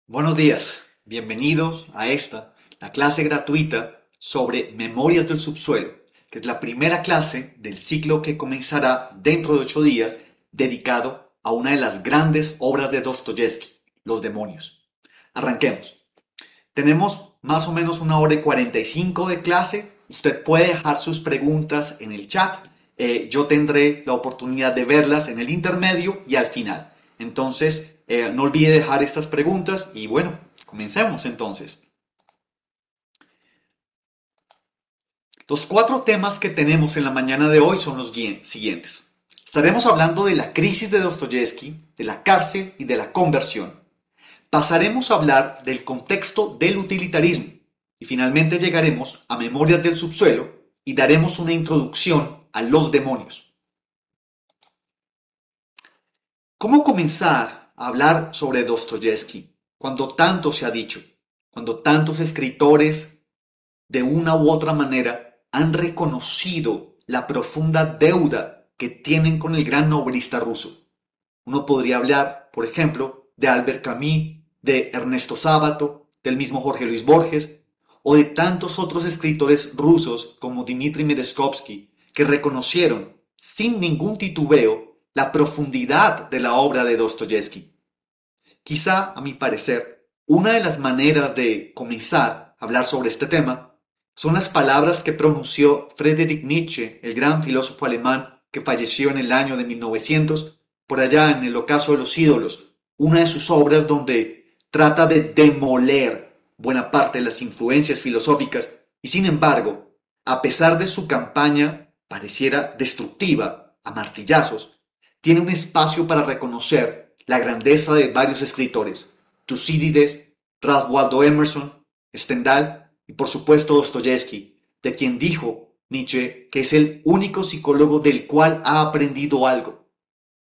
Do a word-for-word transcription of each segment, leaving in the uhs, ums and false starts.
Buenos días, bienvenidos a esta, la clase gratuita sobre Memorias del Subsuelo, que es la primera clase del ciclo que comenzará dentro de ocho días, dedicado a una de las grandes obras de Dostoyevsky, Los demonios. Arranquemos. Tenemos más o menos una hora y cuarenta y cinco de clase. Usted puede dejar sus preguntas en el chat. Eh, yo tendré la oportunidad de verlas en el intermedio y al final. Entonces, eh, no olvide dejar estas preguntas y bueno, comencemos entonces. Los cuatro temas que tenemos en la mañana de hoy son los siguientes. Estaremos hablando de la crisis de Dostoyevsky, de la cárcel y de la conversión. Pasaremos a hablar del contexto del utilitarismo y finalmente llegaremos a Memorias del Subsuelo y daremos una introducción a los demonios. ¿Cómo comenzar a hablar sobre Dostoyevsky cuando tanto se ha dicho, cuando tantos escritores de una u otra manera han reconocido la profunda deuda que tienen con el gran novelista ruso? Uno podría hablar, por ejemplo, de Albert Camus, de Ernesto Sábato, del mismo Jorge Luis Borges, o de tantos otros escritores rusos como Dmitry Merezhkovsky, que reconocieron, sin ningún titubeo, la profundidad de la obra de Dostoyevsky. Quizá, a mi parecer, una de las maneras de comenzar a hablar sobre este tema son las palabras que pronunció Friedrich Nietzsche, el gran filósofo alemán que falleció en el año de mil novecientos, por allá en El ocaso de los ídolos, una de sus obras donde trata de demoler buena parte de las influencias filosóficas y sin embargo, a pesar de su campaña pareciera destructiva a martillazos, tiene un espacio para reconocer la grandeza de varios escritores, Tucídides, Ralph Waldo Emerson, Stendhal y por supuesto Dostoyevsky, de quien dijo Nietzsche que es el único psicólogo del cual ha aprendido algo.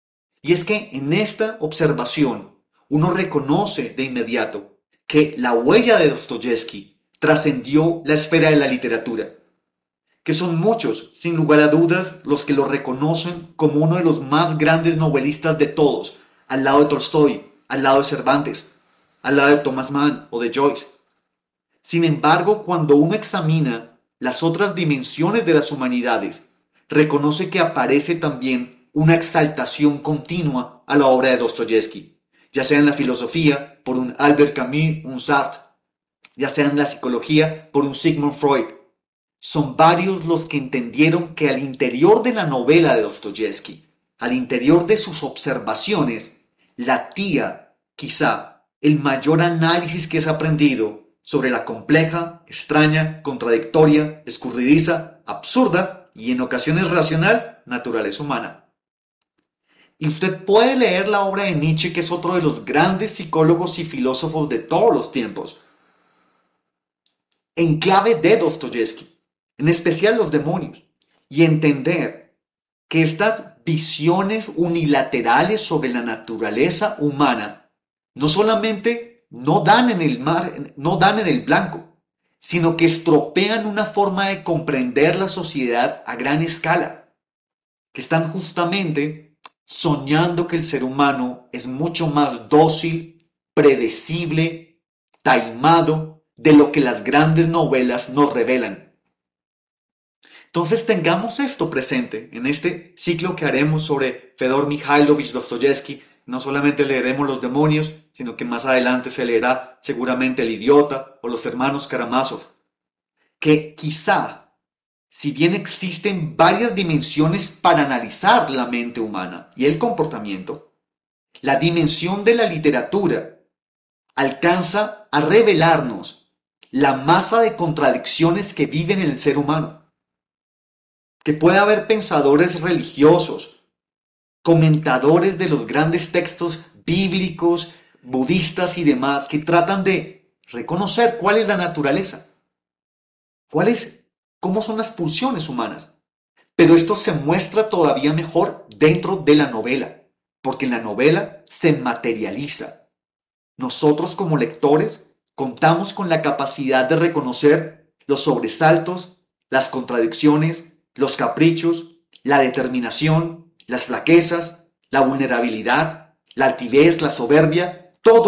Y es que en esta observación uno reconoce de inmediato que la huella de Dostoyevsky trascendió la esfera de la literatura, que son muchos, sin lugar a dudas, los que lo reconocen como uno de los más grandes novelistas de todos, al lado de Tolstoy, al lado de Cervantes, al lado de Thomas Mann o de Joyce. Sin embargo, cuando uno examina las otras dimensiones de las humanidades, reconoce que aparece también una exaltación continua a la obra de Dostoyevsky, ya sea en la filosofía por un Albert Camus, un Sartre, ya sea en la psicología por un Sigmund Freud. Son varios los que entendieron que al interior de la novela de Dostoyevsky, al interior de sus observaciones, latía, quizá, el mayor análisis que es aprendido sobre la compleja, extraña, contradictoria, escurridiza, absurda y en ocasiones racional naturaleza humana. Y usted puede leer la obra de Nietzsche, que es otro de los grandes psicólogos y filósofos de todos los tiempos, en clave de Dostoyevsky, en especial los demonios, y entender que estas visiones unilaterales sobre la naturaleza humana no solamente no dan en el mar, no dan en el blanco, sino que estropean una forma de comprender la sociedad a gran escala, que están justamente soñando que el ser humano es mucho más dócil, predecible, taimado de lo que las grandes novelas nos revelan. Entonces tengamos esto presente en este ciclo que haremos sobre Fedor Mikhailovich Dostoyevsky. No solamente leeremos Los demonios, sino que más adelante se leerá seguramente El idiota o Los hermanos Karamazov. Que quizá, si bien existen varias dimensiones para analizar la mente humana y el comportamiento, la dimensión de la literatura alcanza a revelarnos la masa de contradicciones que vive en el ser humano. Que puede haber pensadores religiosos, comentadores de los grandes textos bíblicos, budistas y demás, que tratan de reconocer cuál es la naturaleza, cuál es, cómo son las pulsiones humanas. Pero esto se muestra todavía mejor dentro de la novela, porque en la novela se materializa. Nosotros como lectores contamos con la capacidad de reconocer los sobresaltos, las contradicciones, los caprichos, la determinación, las flaquezas, la vulnerabilidad, la altivez, la soberbia, todo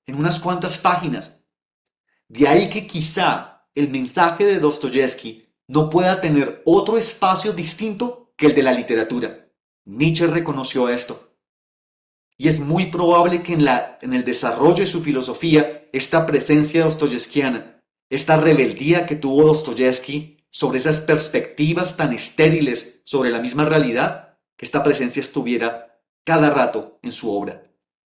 en unas cuantas páginas. De ahí que quizá el mensaje de Dostoyevsky no pueda tener otro espacio distinto que el de la literatura. Nietzsche reconoció esto. Y es muy probable que en, la, en el desarrollo de su filosofía, esta presencia dostoyevskiana, esta rebeldía que tuvo Dostoyevsky sobre esas perspectivas tan estériles sobre la misma realidad, que esta presencia estuviera cada rato en su obra.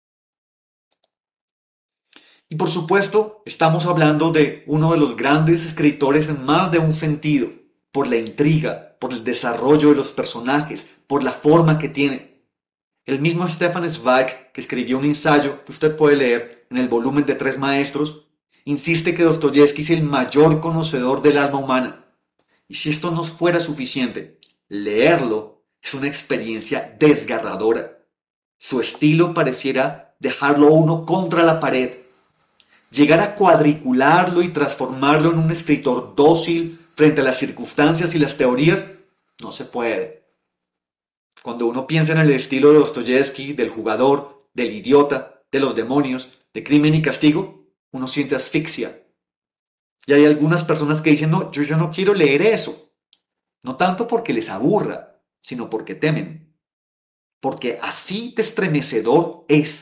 Y por supuesto, estamos hablando de uno de los grandes escritores en más de un sentido, por la intriga, por el desarrollo de los personajes, por la forma que tiene. El mismo Stefan Zweig, que escribió un ensayo que usted puede leer en el volumen de Tres Maestros, insiste que Dostoyevsky es el mayor conocedor del alma humana. Y si esto no fuera suficiente, leerlo es una experiencia desgarradora. Su estilo pareciera dejarlo a uno contra la pared. Llegar a cuadricularlo y transformarlo en un escritor dócil frente a las circunstancias y las teorías, no se puede. Cuando uno piensa en el estilo de Dostoyevsky, del jugador, del idiota, de los demonios, de Crimen y Castigo, uno siente asfixia. Y hay algunas personas que dicen, no, yo, yo no quiero leer eso. No tanto porque les aburra, sino porque temen. Porque así de estremecedor es.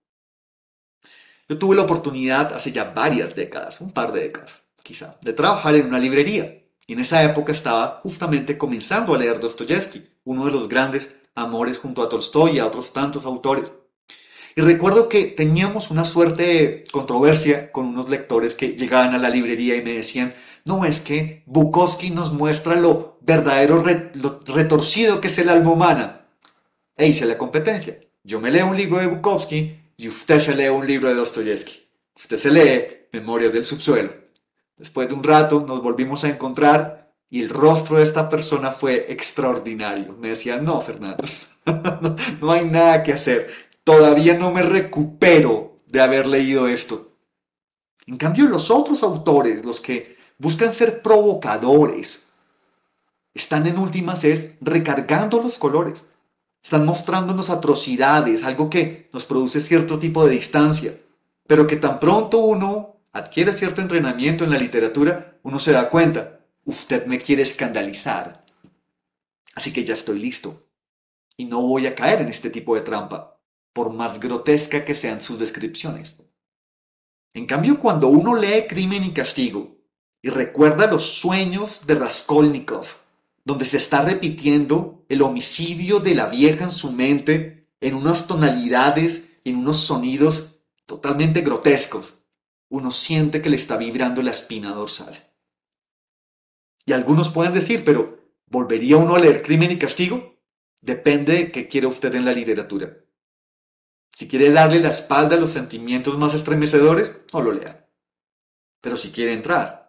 Yo tuve la oportunidad hace ya varias décadas, un par de décadas quizá, de trabajar en una librería. Y en esa época estaba justamente comenzando a leer Dostoyevsky, uno de los grandes amores junto a Tolstoy y a otros tantos autores. Y recuerdo que teníamos una suerte de controversia con unos lectores que llegaban a la librería y me decían, no, es que Bukowski nos muestra lo verdadero, re, lo retorcido que es el alma humana. E hice la competencia. Yo me leo un libro de Bukowski y usted se lee un libro de Dostoyevsky. Usted se lee Memorias del subsuelo. Después de un rato nos volvimos a encontrar y el rostro de esta persona fue extraordinario. Me decía, no, Fernando, no, no hay nada que hacer. Todavía no me recupero de haber leído esto. En cambio, los otros autores, los que buscan ser provocadores, están en últimas es recargando los colores. Están mostrándonos atrocidades, algo que nos produce cierto tipo de distancia, pero que tan pronto uno adquiere cierto entrenamiento en la literatura, uno se da cuenta, usted me quiere escandalizar. Así que ya estoy listo. Y no voy a caer en este tipo de trampa, por más grotesca que sean sus descripciones. En cambio, cuando uno lee Crimen y Castigo y recuerda los sueños de Raskolnikov, donde se está repitiendo el homicidio de la vieja en su mente en unas tonalidades y en unos sonidos totalmente grotescos, uno siente que le está vibrando la espina dorsal. Y algunos pueden decir, pero ¿volvería uno a leer Crimen y Castigo? Depende de qué quiera usted en la literatura. Si quiere darle la espalda a los sentimientos más estremecedores, no lo lea. Pero si quiere entrar.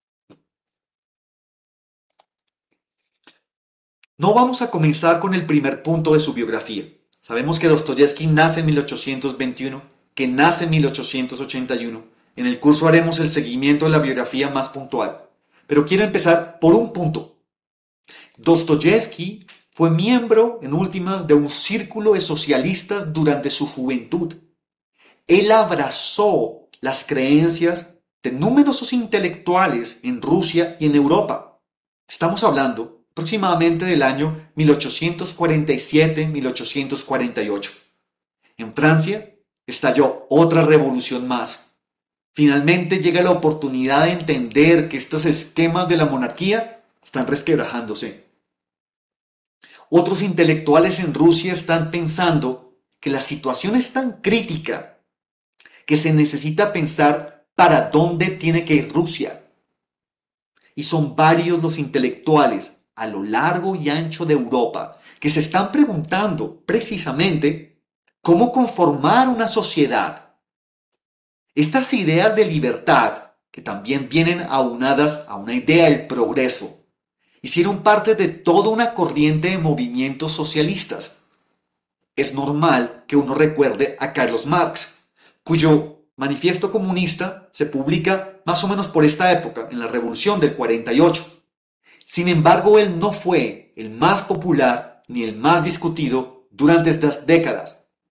No vamos a comenzar con el primer punto de su biografía. Sabemos que Dostoyevsky nace en mil ochocientos veintiuno, que nace en mil ochocientos ochenta y uno. En el curso haremos el seguimiento de la biografía más puntual. Pero quiero empezar por un punto. Dostoyevsky fue miembro, en última, de un círculo de socialistas durante su juventud. Él abrazó las creencias de numerosos intelectuales en Rusia y en Europa. Estamos hablando aproximadamente del año mil ochocientos cuarenta y siete a mil ochocientos cuarenta y ocho. En Francia estalló otra revolución más. Finalmente llega la oportunidad de entender que estos esquemas de la monarquía están resquebrajándose. Otros intelectuales en Rusia están pensando que la situación es tan crítica que se necesita pensar para dónde tiene que ir Rusia. Y son varios los intelectuales a lo largo y ancho de Europa que se están preguntando precisamente cómo conformar una sociedad. Estas ideas de libertad, que también vienen aunadas a una idea del progreso, hicieron parte de toda una corriente de movimientos socialistas. Es normal que uno recuerde a Carlos Marx, cuyo manifiesto comunista se publica más o menos por esta época, en la Revolución del cuarenta y ocho. Sin embargo, él no fue el más popular ni el más discutido durante estas décadas.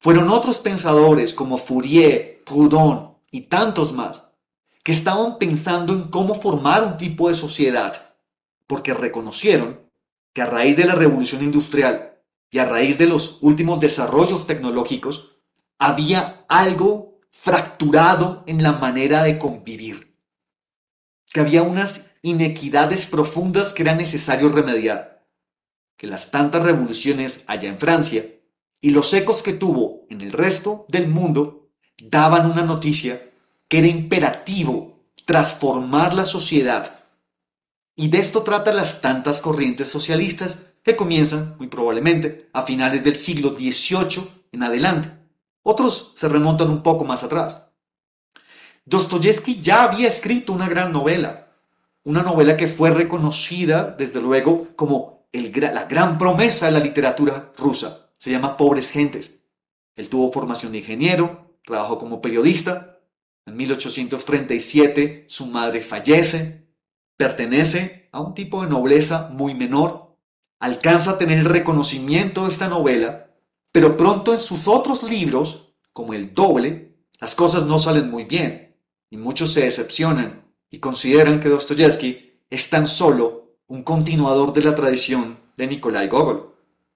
Fueron otros pensadores como Fourier, Proudhon y tantos más que estaban pensando en cómo formar un tipo de sociedad, porque reconocieron que a raíz de la revolución industrial y a raíz de los últimos desarrollos tecnológicos, había algo fracturado en la manera de convivir, que había unas inequidades profundas que era necesario remediar, que las tantas revoluciones allá en Francia y los ecos que tuvo en el resto del mundo daban una noticia que era imperativo transformar la sociedad. Y de esto tratan las tantas corrientes socialistas que comienzan, muy probablemente, a finales del siglo dieciocho en adelante. Otros se remontan un poco más atrás. Dostoyevsky ya había escrito una gran novela, una novela que fue reconocida, desde luego, como el, la gran promesa de la literatura rusa. Se llama Pobres Gentes. Él tuvo formación de ingeniero, trabajó como periodista. En mil ochocientos treinta y siete su madre fallece, pertenece a un tipo de nobleza muy menor, alcanza a tener el reconocimiento de esta novela, pero pronto en sus otros libros, como El Doble, las cosas no salen muy bien, y muchos se decepcionan y consideran que Dostoyevsky es tan solo un continuador de la tradición de Nikolai Gogol.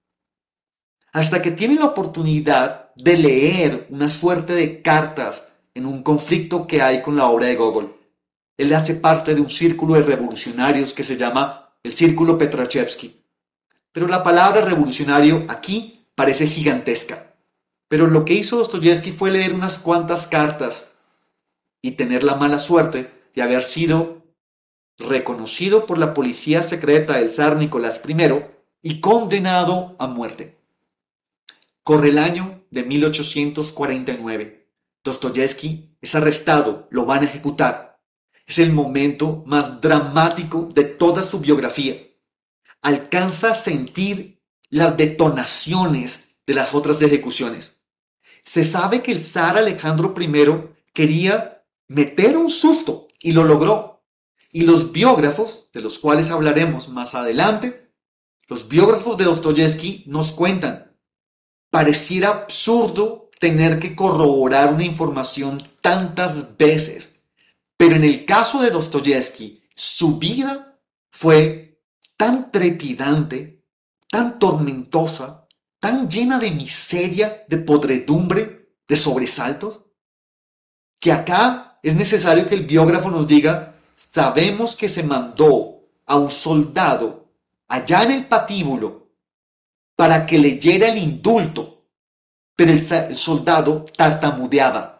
Hasta que tiene la oportunidad de leer una suerte de cartas en un conflicto que hay con la obra de Gogol. Él hace parte de un círculo de revolucionarios que se llama el Círculo Petrachevsky. Pero la palabra revolucionario aquí parece gigantesca. Pero lo que hizo Dostoyevsky fue leer unas cuantas cartas y tener la mala suerte de haber sido reconocido por la policía secreta del zar Nicolás primero y condenado a muerte. Corre el año de mil ochocientos cuarenta y nueve. Dostoyevsky es arrestado, lo van a ejecutar. Es el momento más dramático de toda su biografía. Alcanza a sentir las detonaciones de las otras ejecuciones. Se sabe que el zar Alejandro primero quería meter un susto y lo logró. Y los biógrafos, de los cuales hablaremos más adelante, los biógrafos de Dostoyevsky nos cuentan: pareciera absurdo tener que corroborar una información tantas veces, pero en el caso de Dostoyevsky, su vida fue tan trepidante, tan tormentosa, tan llena de miseria, de podredumbre, de sobresaltos, que acá es necesario que el biógrafo nos diga: sabemos que se mandó a un soldado allá en el patíbulo para que leyera el indulto, pero el, el soldado tartamudeaba.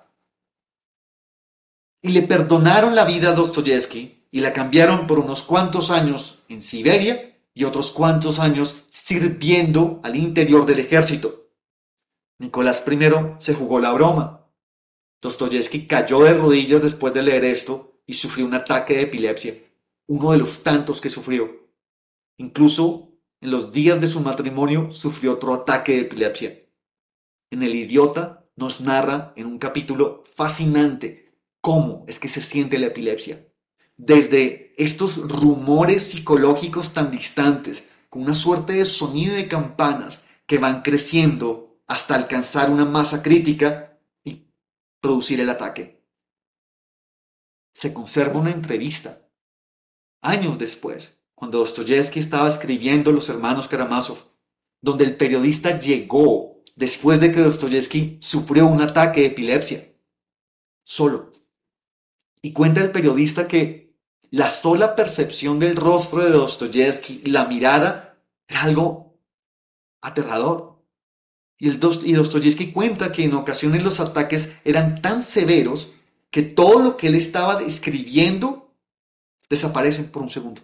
Y le perdonaron la vida a Dostoyevsky y la cambiaron por unos cuantos años en Siberia y otros cuantos años sirviendo al interior del ejército. Nicolás primero se jugó la broma. Dostoyevsky cayó de rodillas después de leer esto y sufrió un ataque de epilepsia, uno de los tantos que sufrió. Incluso en los días de su matrimonio sufrió otro ataque de epilepsia. En El Idiota nos narra en un capítulo fascinante cómo es que se siente la epilepsia. Desde estos rumores psicológicos tan distantes, con una suerte de sonido de campanas que van creciendo hasta alcanzar una masa crítica y producir el ataque. Se conserva una entrevista, años después, cuando Dostoyevsky estaba escribiendo Los Hermanos Karamazov, donde el periodista llegó después de que Dostoyevsky sufrió un ataque de epilepsia, solo. Y cuenta el periodista que la sola percepción del rostro de Dostoyevsky y la mirada era algo aterrador. Y, el Dost- y Dostoyevsky cuenta que en ocasiones los ataques eran tan severos que todo lo que él estaba describiendo desaparece por un segundo.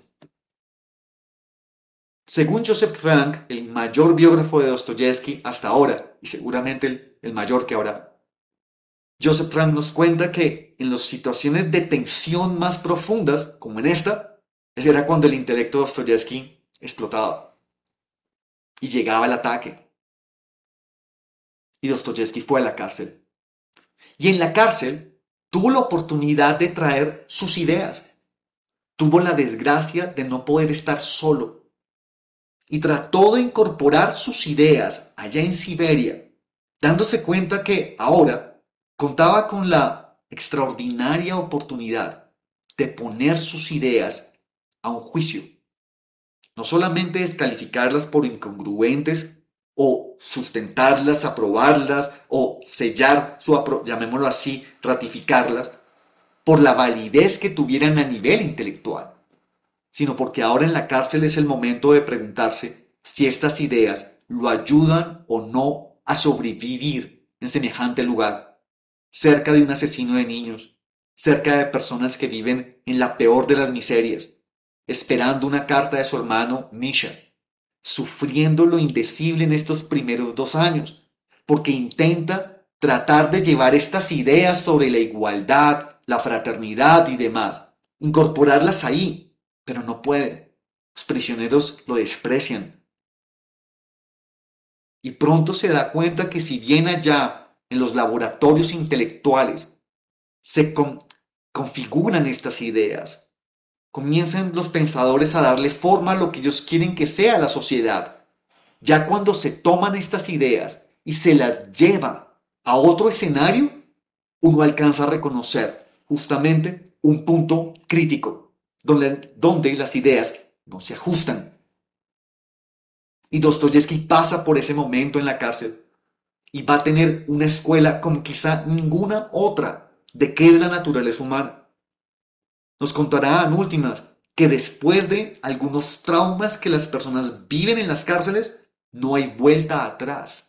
Según Joseph Frank, el mayor biógrafo de Dostoyevsky hasta ahora, y seguramente el, el mayor que habrá, Joseph Frank nos cuenta que en las situaciones de tensión más profundas, como en esta, ese era cuando el intelecto de Dostoyevsky explotaba y llegaba el ataque. Y Dostoyevsky fue a la cárcel. Y en la cárcel tuvo la oportunidad de traer sus ideas. Tuvo la desgracia de no poder estar solo. Y trató de incorporar sus ideas allá en Siberia, dándose cuenta que ahora contaba con la extraordinaria oportunidad de poner sus ideas a un juicio, no solamente descalificarlas por incongruentes o sustentarlas, aprobarlas o sellar su apro- llamémoslo así, ratificarlas por la validez que tuvieran a nivel intelectual, sino porque ahora en la cárcel es el momento de preguntarse si estas ideas lo ayudan o no a sobrevivir en semejante lugar, cerca de un asesino de niños, cerca de personas que viven en la peor de las miserias, esperando una carta de su hermano Misha, sufriendo lo indecible en estos primeros dos años, porque intenta tratar de llevar estas ideas sobre la igualdad, la fraternidad y demás, incorporarlas ahí, pero no puede. Los prisioneros lo desprecian. Y pronto se da cuenta que si bien allá en los laboratorios intelectuales se con- configuran estas ideas, comienzan los pensadores a darle forma a lo que ellos quieren que sea la sociedad. Ya cuando se toman estas ideas y se las lleva a otro escenario, uno alcanza a reconocer justamente un punto crítico donde, donde las ideas no se ajustan. Y Dostoyevsky pasa por ese momento en la cárcel y va a tener una escuela como quizá ninguna otra de qué es la naturaleza humana. Nos contará en últimas que después de algunos traumas que las personas viven en las cárceles, no hay vuelta atrás.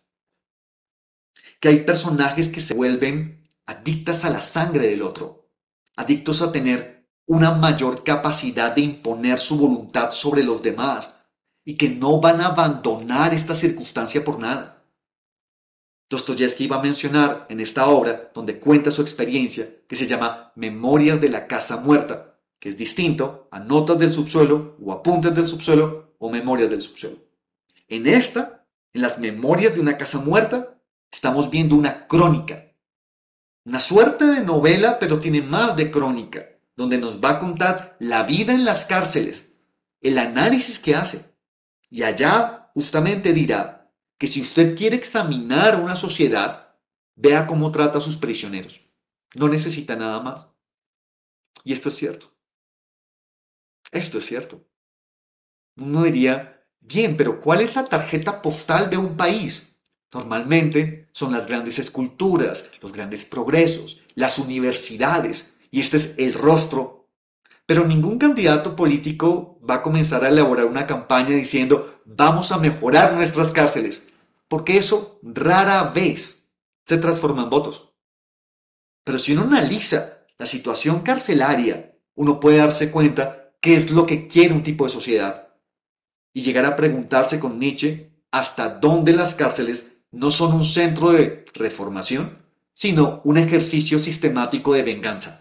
Que hay personajes que se vuelven adictas a la sangre del otro, adictos a tener una mayor capacidad de imponer su voluntad sobre los demás y que no van a abandonar esta circunstancia por nada. Dostoyevsky va a mencionar en esta obra, donde cuenta su experiencia, que se llama Memorias de la Casa Muerta, que es distinto a Notas del Subsuelo o Apuntes del Subsuelo o Memorias del Subsuelo. En esta, en las Memorias de una Casa Muerta, estamos viendo una crónica, una suerte de novela, pero tiene más de crónica, donde nos va a contar la vida en las cárceles, el análisis que hace. Y allá justamente dirá que si usted quiere examinar una sociedad, vea cómo trata a sus prisioneros. No necesita nada más. Y esto es cierto. Esto es cierto. Uno diría, bien, pero ¿cuál es la tarjeta postal de un país? Normalmente son las grandes esculturas, los grandes progresos, las universidades, y este es el rostro. Pero ningún candidato político va a comenzar a elaborar una campaña diciendo vamos a mejorar nuestras cárceles, porque eso rara vez se transforma en votos. Pero si uno analiza la situación carcelaria, uno puede darse cuenta qué es lo que quiere un tipo de sociedad y llegar a preguntarse con Nietzsche hasta dónde las cárceles no son un centro de reformación, sino un ejercicio sistemático de venganza.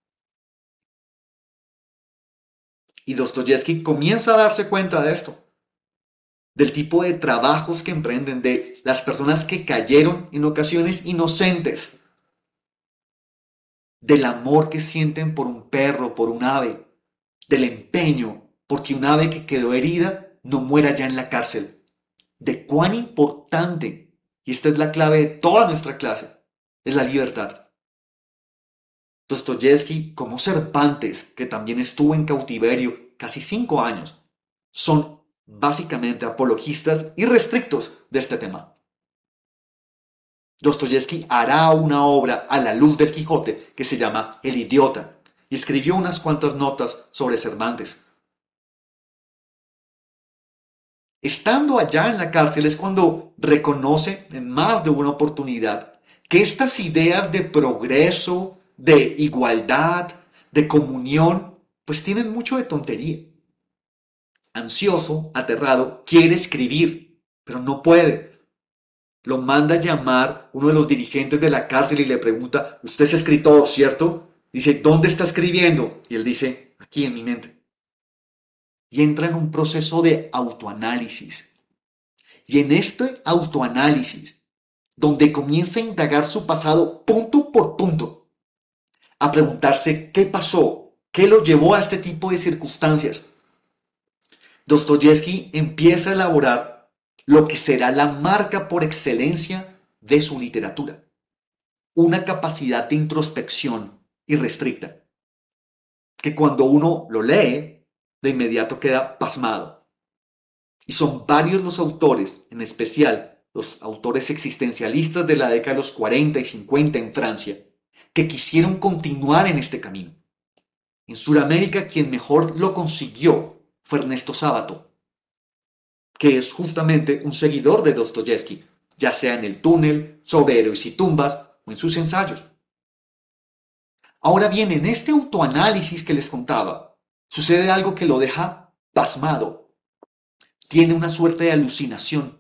Y Dostoyevsky comienza a darse cuenta de esto, del tipo de trabajos que emprenden, de las personas que cayeron en ocasiones inocentes, del amor que sienten por un perro, por un ave, del empeño porque un ave que quedó herida no muera ya en la cárcel, de cuán importante, y esta es la clave de toda nuestra clase, es la libertad. Dostoyevsky, como Cervantes, que también estuvo en cautiverio casi cinco años, son básicamente apologistas irrestrictos de este tema. Dostoyevsky hará una obra a la luz del Quijote que se llama El idiota y escribió unas cuantas notas sobre Cervantes. Estando allá en la cárcel es cuando reconoce en más de una oportunidad que estas ideas de progreso, de igualdad, de comunión, pues tienen mucho de tontería. Ansioso, aterrado, quiere escribir, pero no puede. Lo manda a llamar uno de los dirigentes de la cárcel y le pregunta, usted es escritor, ¿cierto? Dice, ¿dónde está escribiendo? Y él dice, aquí en mi mente. Y entra en un proceso de autoanálisis. Y en este autoanálisis, donde comienza a indagar su pasado punto por punto, a preguntarse qué pasó, qué lo llevó a este tipo de circunstancias, Dostoyevsky empieza a elaborar lo que será la marca por excelencia de su literatura. Una capacidad de introspección irrestricta, que cuando uno lo lee, de inmediato queda pasmado. Y son varios los autores, en especial los autores existencialistas de la década de los cuarenta y cincuenta en Francia, que quisieron continuar en este camino. En Sudamérica, quien mejor lo consiguió fue Ernesto Sábato, que es justamente un seguidor de Dostoyevsky, ya sea en El túnel, sobre héroes y tumbas o en sus ensayos. Ahora bien, en este autoanálisis que les contaba, sucede algo que lo deja pasmado. Tiene una suerte de alucinación,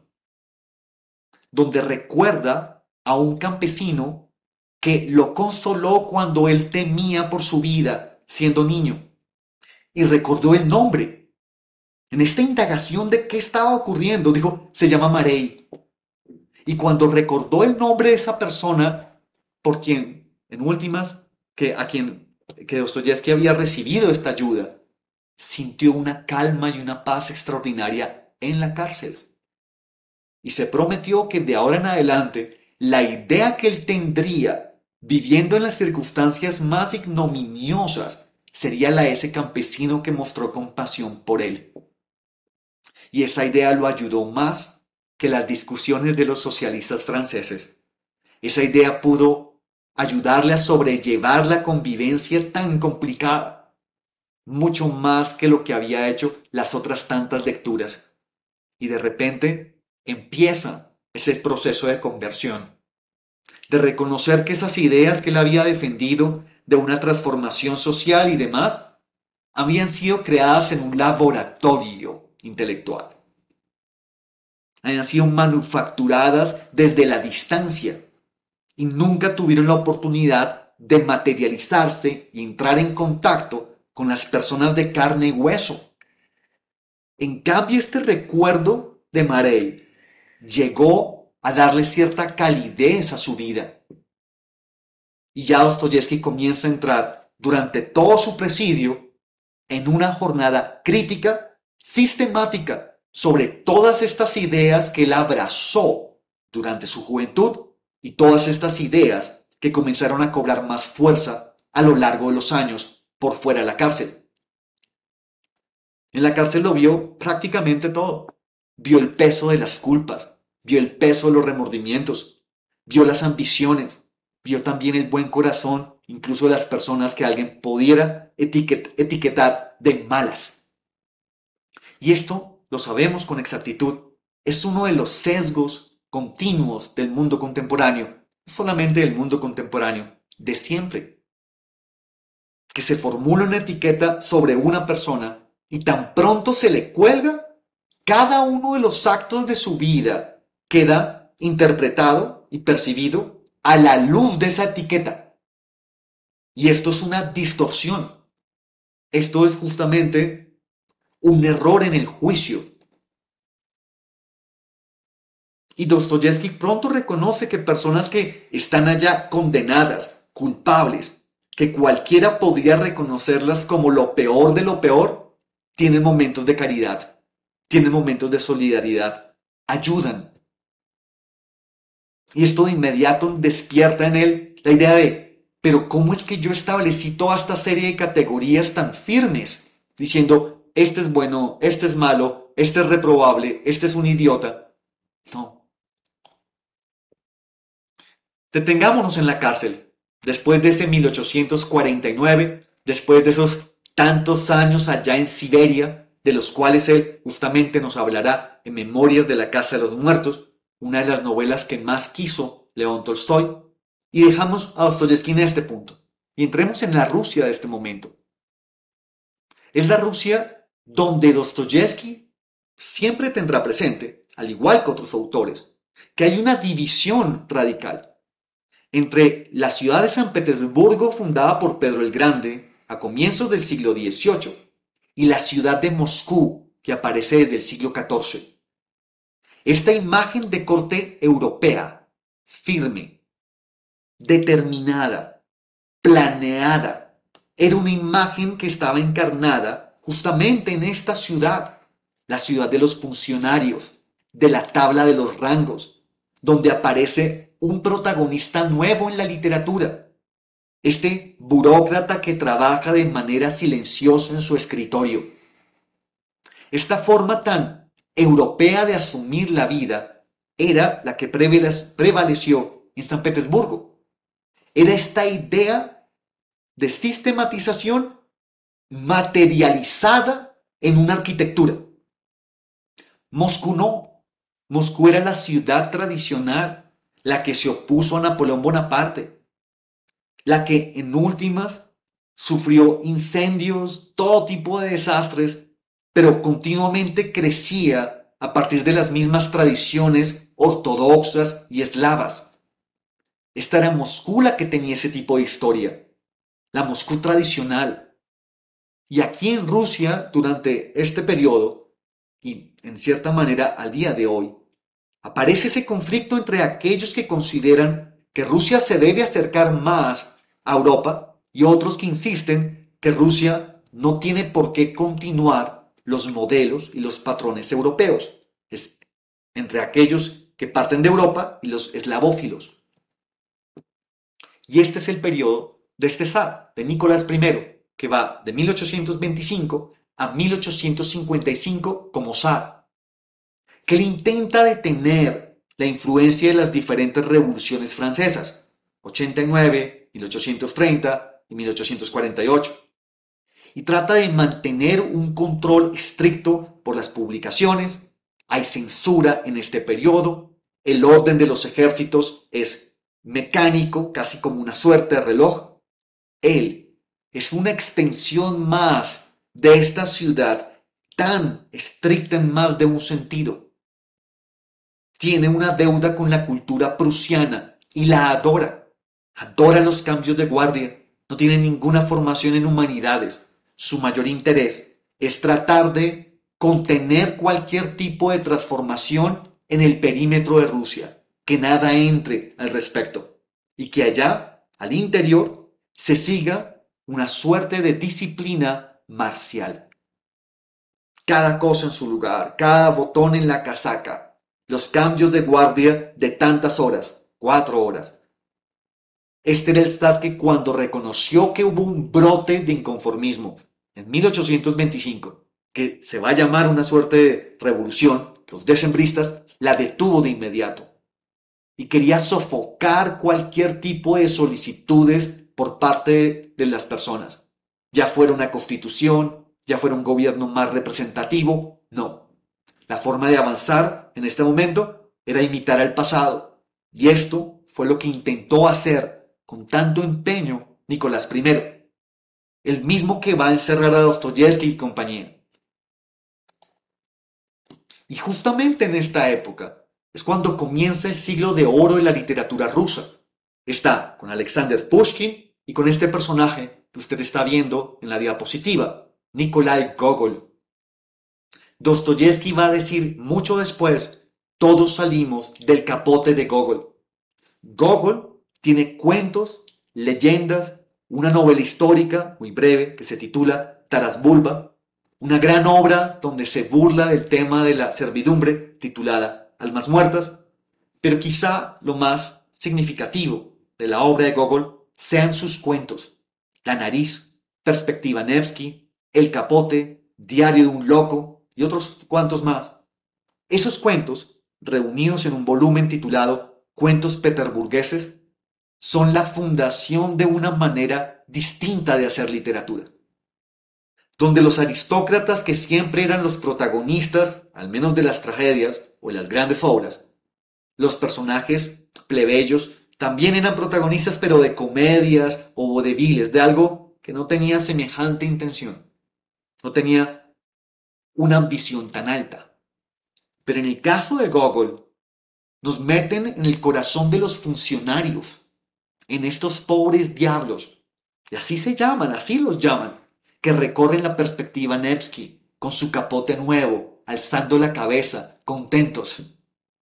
donde recuerda a un campesino que lo consoló cuando él temía por su vida siendo niño, y recordó el nombre. En esta indagación de qué estaba ocurriendo, dijo, se llama Marey. Y cuando recordó el nombre de esa persona, por quien, en últimas, que, a quien que Dostoyevsky había recibido esta ayuda, sintió una calma y una paz extraordinaria en la cárcel. Y se prometió que de ahora en adelante, la idea que él tendría, viviendo en las circunstancias más ignominiosas, sería la de ese campesino que mostró compasión por él. Y esa idea lo ayudó más que las discusiones de los socialistas franceses. Esa idea pudo ayudarle a sobrellevar la convivencia tan complicada, mucho más que lo que había hecho las otras tantas lecturas. Y de repente empieza ese proceso de conversión, de reconocer que esas ideas que él había defendido de una transformación social y demás, habían sido creadas en un laboratorio intelectual. Habían sido manufacturadas desde la distancia y nunca tuvieron la oportunidad de materializarse y entrar en contacto con las personas de carne y hueso. En cambio, este recuerdo de Marey llegó a darle cierta calidez a su vida. Y ya Dostoyevsky comienza a entrar durante todo su presidio en una jornada crítica, sistemática, sobre todas estas ideas que él abrazó durante su juventud y todas estas ideas que comenzaron a cobrar más fuerza a lo largo de los años por fuera de la cárcel. En la cárcel lo vio prácticamente todo. Vio el peso de las culpas, vio el peso de los remordimientos, vio las ambiciones, vio también el buen corazón, incluso de las personas que alguien pudiera etiquet- etiquetar de malas. Y esto, lo sabemos con exactitud, es uno de los sesgos continuos del mundo contemporáneo, no solamente del mundo contemporáneo, de siempre. Que se formula una etiqueta sobre una persona y tan pronto se le cuelga, cada uno de los actos de su vida queda interpretado y percibido a la luz de esa etiqueta. Y esto es una distorsión. Esto es justamente un error en el juicio. Y Dostoyevsky pronto reconoce que personas que están allá condenadas, culpables, que cualquiera podría reconocerlas como lo peor de lo peor, tienen momentos de caridad, tienen momentos de solidaridad, ayudan. Y esto de inmediato despierta en él la idea de, pero ¿cómo es que yo establecí toda esta serie de categorías tan firmes? Diciendo, este es bueno, este es malo, este es reprobable, este es un idiota. No. Detengámonos en la cárcel. Después de ese mil ochocientos cuarenta y nueve, después de esos tantos años allá en Siberia, de los cuales él justamente nos hablará en Memorias de la Casa de los Muertos, una de las novelas que más quiso León Tolstoy, y dejamos a Dostoyevsky en este punto. Y entremos en la Rusia de este momento. Es la Rusia donde Dostoyevsky siempre tendrá presente, al igual que otros autores, que hay una división radical entre la ciudad de San Petersburgo, fundada por Pedro el Grande a comienzos del siglo dieciocho, y la ciudad de Moscú, que aparece desde el siglo catorce. Esta imagen de corte europea, firme, determinada, planeada, era una imagen que estaba encarnada justamente en esta ciudad, la ciudad de los funcionarios, de la tabla de los rangos, donde aparece un protagonista nuevo en la literatura. Este burócrata que trabaja de manera silenciosa en su escritorio. Esta forma tan europea de asumir la vida era la que prevaleció en San Petersburgo. Era esta idea de sistematización materializada en una arquitectura. Moscú no. Moscú era la ciudad tradicional, la que se opuso a Napoleón Bonaparte, la que en últimas sufrió incendios, todo tipo de desastres, pero continuamente crecía a partir de las mismas tradiciones ortodoxas y eslavas. Esta era Moscú la que tenía ese tipo de historia, la Moscú tradicional. Y aquí en Rusia, durante este periodo, y en cierta manera al día de hoy, aparece ese conflicto entre aquellos que consideran que Rusia se debe acercar más a Europa y otros que insisten que Rusia no tiene por qué continuar los modelos y los patrones europeos. Es entre aquellos que parten de Europa y los eslavófilos. Y este es el periodo de este zar, de Nicolás primero, que va de mil ochocientos veinticinco a mil ochocientos cincuenta y cinco como zar, que le intenta detener la influencia de las diferentes revoluciones francesas, ochenta y nueve, mil ochocientos treinta y mil ochocientos cuarenta y ocho, y trata de mantener un control estricto por las publicaciones. Hay censura en este periodo, el orden de los ejércitos es mecánico, casi como una suerte de reloj. Él es una extensión más de esta ciudad tan estricta en más de un sentido. Tiene una deuda con la cultura prusiana y la adora. Adora los cambios de guardia. No tiene ninguna formación en humanidades. Su mayor interés es tratar de contener cualquier tipo de transformación en el perímetro de Rusia, que nada entre al respecto, y que allá, al interior, se siga una suerte de disciplina marcial. Cada cosa en su lugar, cada botón en la casaca, los cambios de guardia de tantas horas, cuatro horas. Este era el zar que cuando reconoció que hubo un brote de inconformismo en mil ochocientos veinticinco, que se va a llamar una suerte de revolución, los decembristas, la detuvo de inmediato y quería sofocar cualquier tipo de solicitudes por parte de las personas, ya fuera una constitución, ya fuera un gobierno más representativo. No, la forma de avanzar en este momento era imitar al pasado, y esto fue lo que intentó hacer con tanto empeño Nicolás primero, el mismo que va a encerrar a Dostoyevsky y compañía. Y justamente en esta época es cuando comienza el siglo de oro de la literatura rusa. Está con Alexander Pushkin y con este personaje que usted está viendo en la diapositiva, Nikolai Gogol. Dostoyevsky va a decir mucho después, todos salimos del capote de Gogol. Gogol tiene cuentos, leyendas, una novela histórica muy breve que se titula Taras Bulba, una gran obra donde se burla del tema de la servidumbre titulada Almas Muertas, pero quizá lo más significativo de la obra de Gogol sean sus cuentos: La nariz, Perspectiva Nevsky, El capote, Diario de un loco y otros cuantos más. Esos cuentos, reunidos en un volumen titulado Cuentos peterburgueses, son la fundación de una manera distinta de hacer literatura, donde los aristócratas, que siempre eran los protagonistas, al menos de las tragedias o de las grandes obras, los personajes plebeyos también eran protagonistas, pero de comedias o vodevils, de algo que no tenía semejante intención, no tenía una ambición tan alta. Pero en el caso de Gogol, nos meten en el corazón de los funcionarios, en estos pobres diablos, y así se llaman, así los llaman, que recorren la perspectiva Nevsky con su capote nuevo, alzando la cabeza, contentos.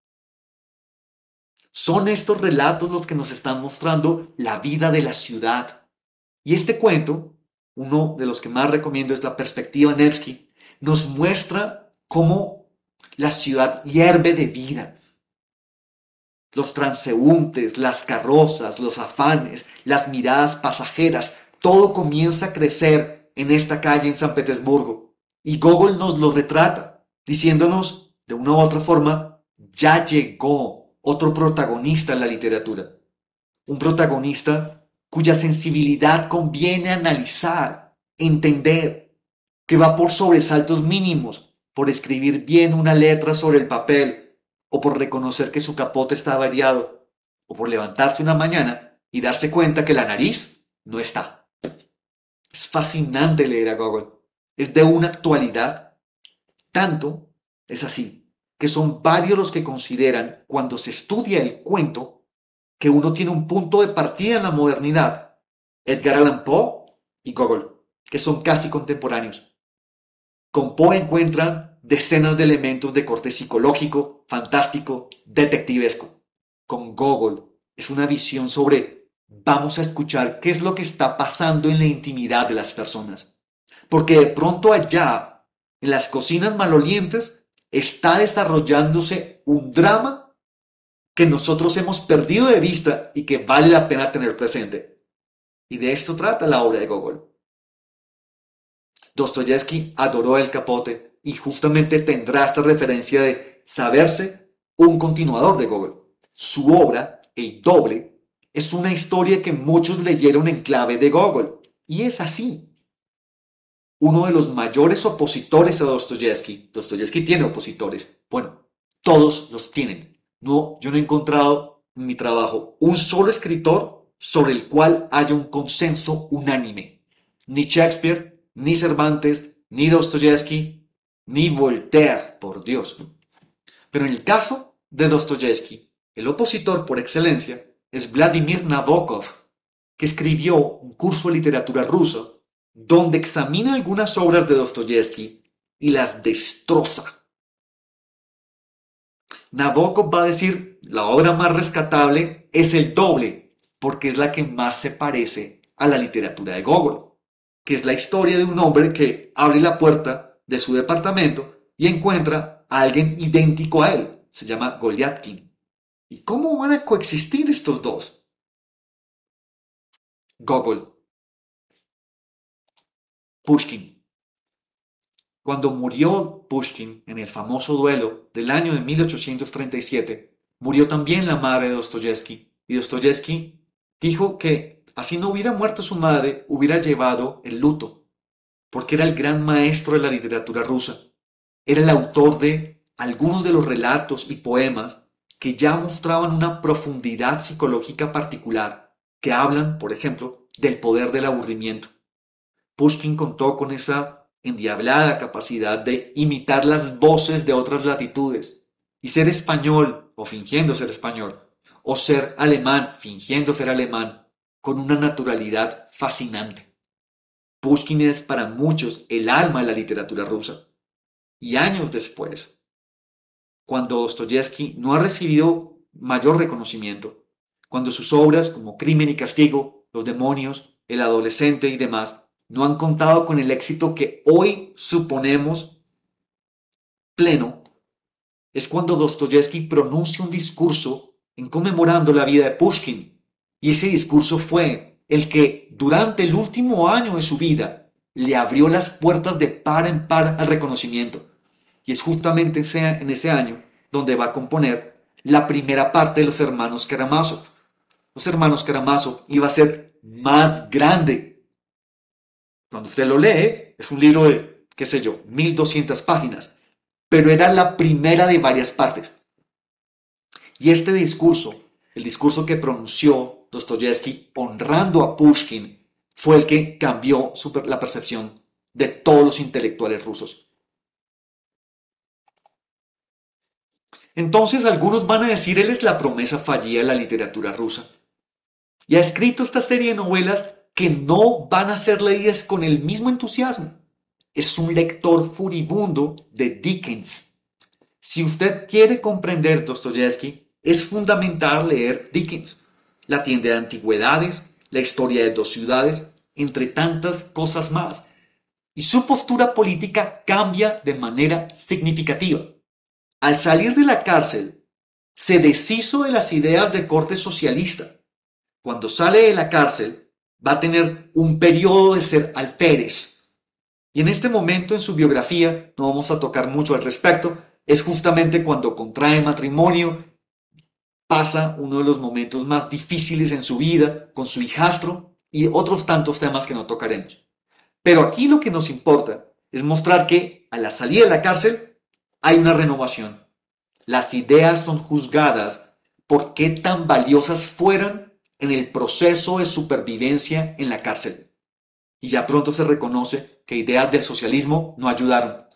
Son estos relatos los que nos están mostrando la vida de la ciudad. Y este cuento, uno de los que más recomiendo es La perspectiva Nevsky, nos muestra cómo la ciudad hierve de vida. Los transeúntes, las carrozas, los afanes, las miradas pasajeras, todo comienza a crecer en esta calle en San Petersburgo. Y Gogol nos lo retrata, diciéndonos, de una u otra forma, ya llegó otro protagonista en la literatura. Un protagonista cuya sensibilidad conviene analizar, entender, que va por sobresaltos mínimos, por escribir bien una letra sobre el papel, o por reconocer que su capote está averiado, o por levantarse una mañana y darse cuenta que la nariz no está. Es fascinante leer a Gogol. Es de una actualidad. Tanto es así que son varios los que consideran, cuando se estudia el cuento, que uno tiene un punto de partida en la modernidad. Edgar Allan Poe y Gogol, que son casi contemporáneos. Con Poe encuentran decenas de elementos de corte psicológico, fantástico, detectivesco. Con Gogol es una visión sobre vamos a escuchar qué es lo que está pasando en la intimidad de las personas. Porque de pronto allá, en las cocinas malolientes, está desarrollándose un drama que nosotros hemos perdido de vista y que vale la pena tener presente. Y de esto trata la obra de Gogol. Dostoyevsky adoró El Capote y justamente tendrá esta referencia de saberse un continuador de Gogol. Su obra, El Doble, es una historia que muchos leyeron en clave de Gogol. Y es así. Uno de los mayores opositores a Dostoyevsky, Dostoyevsky tiene opositores, bueno, todos los tienen. No, yo no he encontrado en mi trabajo un solo escritor sobre el cual haya un consenso unánime. Ni Shakespeare, ni Cervantes, ni Dostoyevsky, ni Voltaire, por Dios. Pero en el caso de Dostoyevsky, el opositor por excelencia es Vladimir Nabokov, que escribió un curso de literatura rusa donde examina algunas obras de Dostoyevsky y las destroza. Nabokov va a decir, la obra más rescatable es El Doble, porque es la que más se parece a la literatura de Gogol, que es la historia de un hombre que abre la puerta de su departamento y encuentra a alguien idéntico a él, se llama Golyatkin. ¿Y cómo van a coexistir estos dos? Gogol. Pushkin. Cuando murió Pushkin en el famoso duelo del año de mil ochocientos treinta y siete, murió también la madre de Dostoyevsky, y Dostoyevsky dijo que así no hubiera muerto su madre, hubiera llevado el luto, porque era el gran maestro de la literatura rusa. Era el autor de algunos de los relatos y poemas que ya mostraban una profundidad psicológica particular, que hablan, por ejemplo, del poder del aburrimiento. Pushkin contó con esa endiablada capacidad de imitar las voces de otras latitudes y ser español o fingiendo ser español, o ser alemán fingiendo ser alemán, con una naturalidad fascinante. Pushkin es para muchos el alma de la literatura rusa. Y años después, cuando Dostoyevsky no ha recibido mayor reconocimiento, cuando sus obras como Crimen y Castigo, Los demonios, El adolescente y demás no han contado con el éxito que hoy suponemos pleno, es cuando Dostoyevsky pronuncia un discurso en conmemorando la vida de Pushkin. Y ese discurso fue el que durante el último año de su vida le abrió las puertas de par en par al reconocimiento. Y es justamente ese, en ese año donde va a componer la primera parte de Los Hermanos Karamazov. Los Hermanos Karamazov iba a ser más grande. Cuando usted lo lee, es un libro de, qué sé yo, mil doscientas páginas, pero era la primera de varias partes. Y este discurso, el discurso que pronunció Dostoyevsky honrando a Pushkin, fue el que cambió super, la percepción de todos los intelectuales rusos. Entonces algunos van a decir, él es la promesa fallida de la literatura rusa. Y ha escrito esta serie de novelas que no van a ser leídas con el mismo entusiasmo. Es un lector furibundo de Dickens. Si usted quiere comprender Dostoyevsky, es fundamental leer Dickens, La tienda de antigüedades, La historia de dos ciudades, entre tantas cosas más. Y su postura política cambia de manera significativa. Al salir de la cárcel, se deshizo de las ideas de corte socialista. Cuando sale de la cárcel, va a tener un periodo de ser alférez. Y en este momento en su biografía, no vamos a tocar mucho al respecto, es justamente cuando contrae matrimonio, pasa uno de los momentos más difíciles en su vida con su hijastro y otros tantos temas que no tocaremos. Pero aquí lo que nos importa es mostrar que a la salida de la cárcel hay una renovación. Las ideas son juzgadas por qué tan valiosas fueran en el proceso de supervivencia en la cárcel. Y ya pronto se reconoce que ideas del socialismo no ayudaron.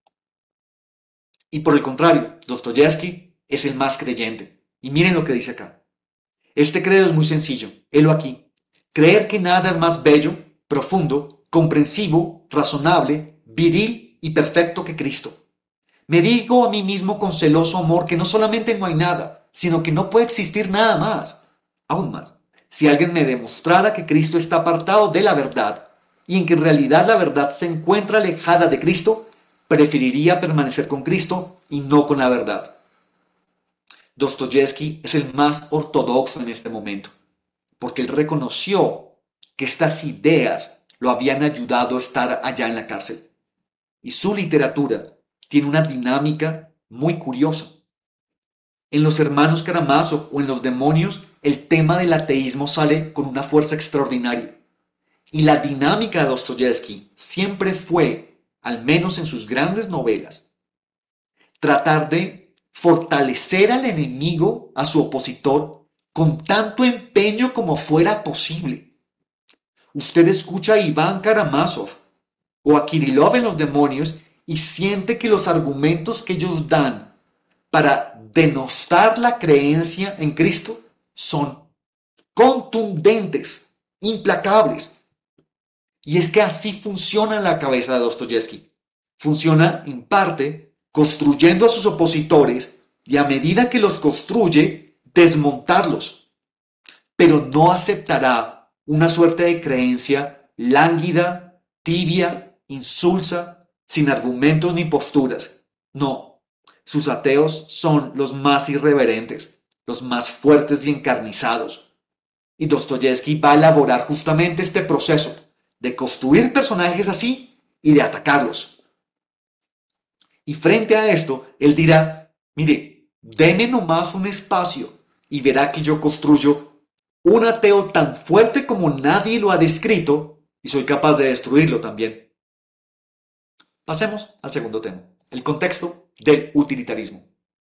Y por el contrario, Dostoyevsky es el más creyente. Y miren lo que dice acá. Este credo es muy sencillo. Helo aquí. Creer que nada es más bello, profundo, comprensivo, razonable, viril y perfecto que Cristo. Me digo a mí mismo con celoso amor que no solamente no hay nada, sino que no puede existir nada más. Aún más, si alguien me demostrara que Cristo está apartado de la verdad y en que en realidad la verdad se encuentra alejada de Cristo, preferiría permanecer con Cristo y no con la verdad. Dostoyevsky es el más ortodoxo en este momento, porque él reconoció que estas ideas lo habían ayudado a estar allá en la cárcel. Y su literatura tiene una dinámica muy curiosa. En Los Hermanos Karamazov o en Los Demonios, el tema del ateísmo sale con una fuerza extraordinaria. Y la dinámica de Dostoyevsky siempre fue, al menos en sus grandes novelas, tratar de fortalecer al enemigo, a su opositor, con tanto empeño como fuera posible. Usted escucha a Iván Karamazov o a Kirillov en Los Demonios y siente que los argumentos que ellos dan para denostar la creencia en Cristo son contundentes, implacables. Y es que así funciona la cabeza de Dostoyevsky. Funciona en parte construyendo a sus opositores y a medida que los construye, desmontarlos. Pero no aceptará una suerte de creencia lánguida, tibia, insulsa, sin argumentos ni posturas. No, sus ateos son los más irreverentes, los más fuertes y encarnizados. Y Dostoyevsky va a elaborar justamente este proceso de construir personajes así y de atacarlos. Y frente a esto, él dirá, mire, deme nomás un espacio y verá que yo construyo un ateo tan fuerte como nadie lo ha descrito y soy capaz de destruirlo también. Pasemos al segundo tema, el contexto del utilitarismo.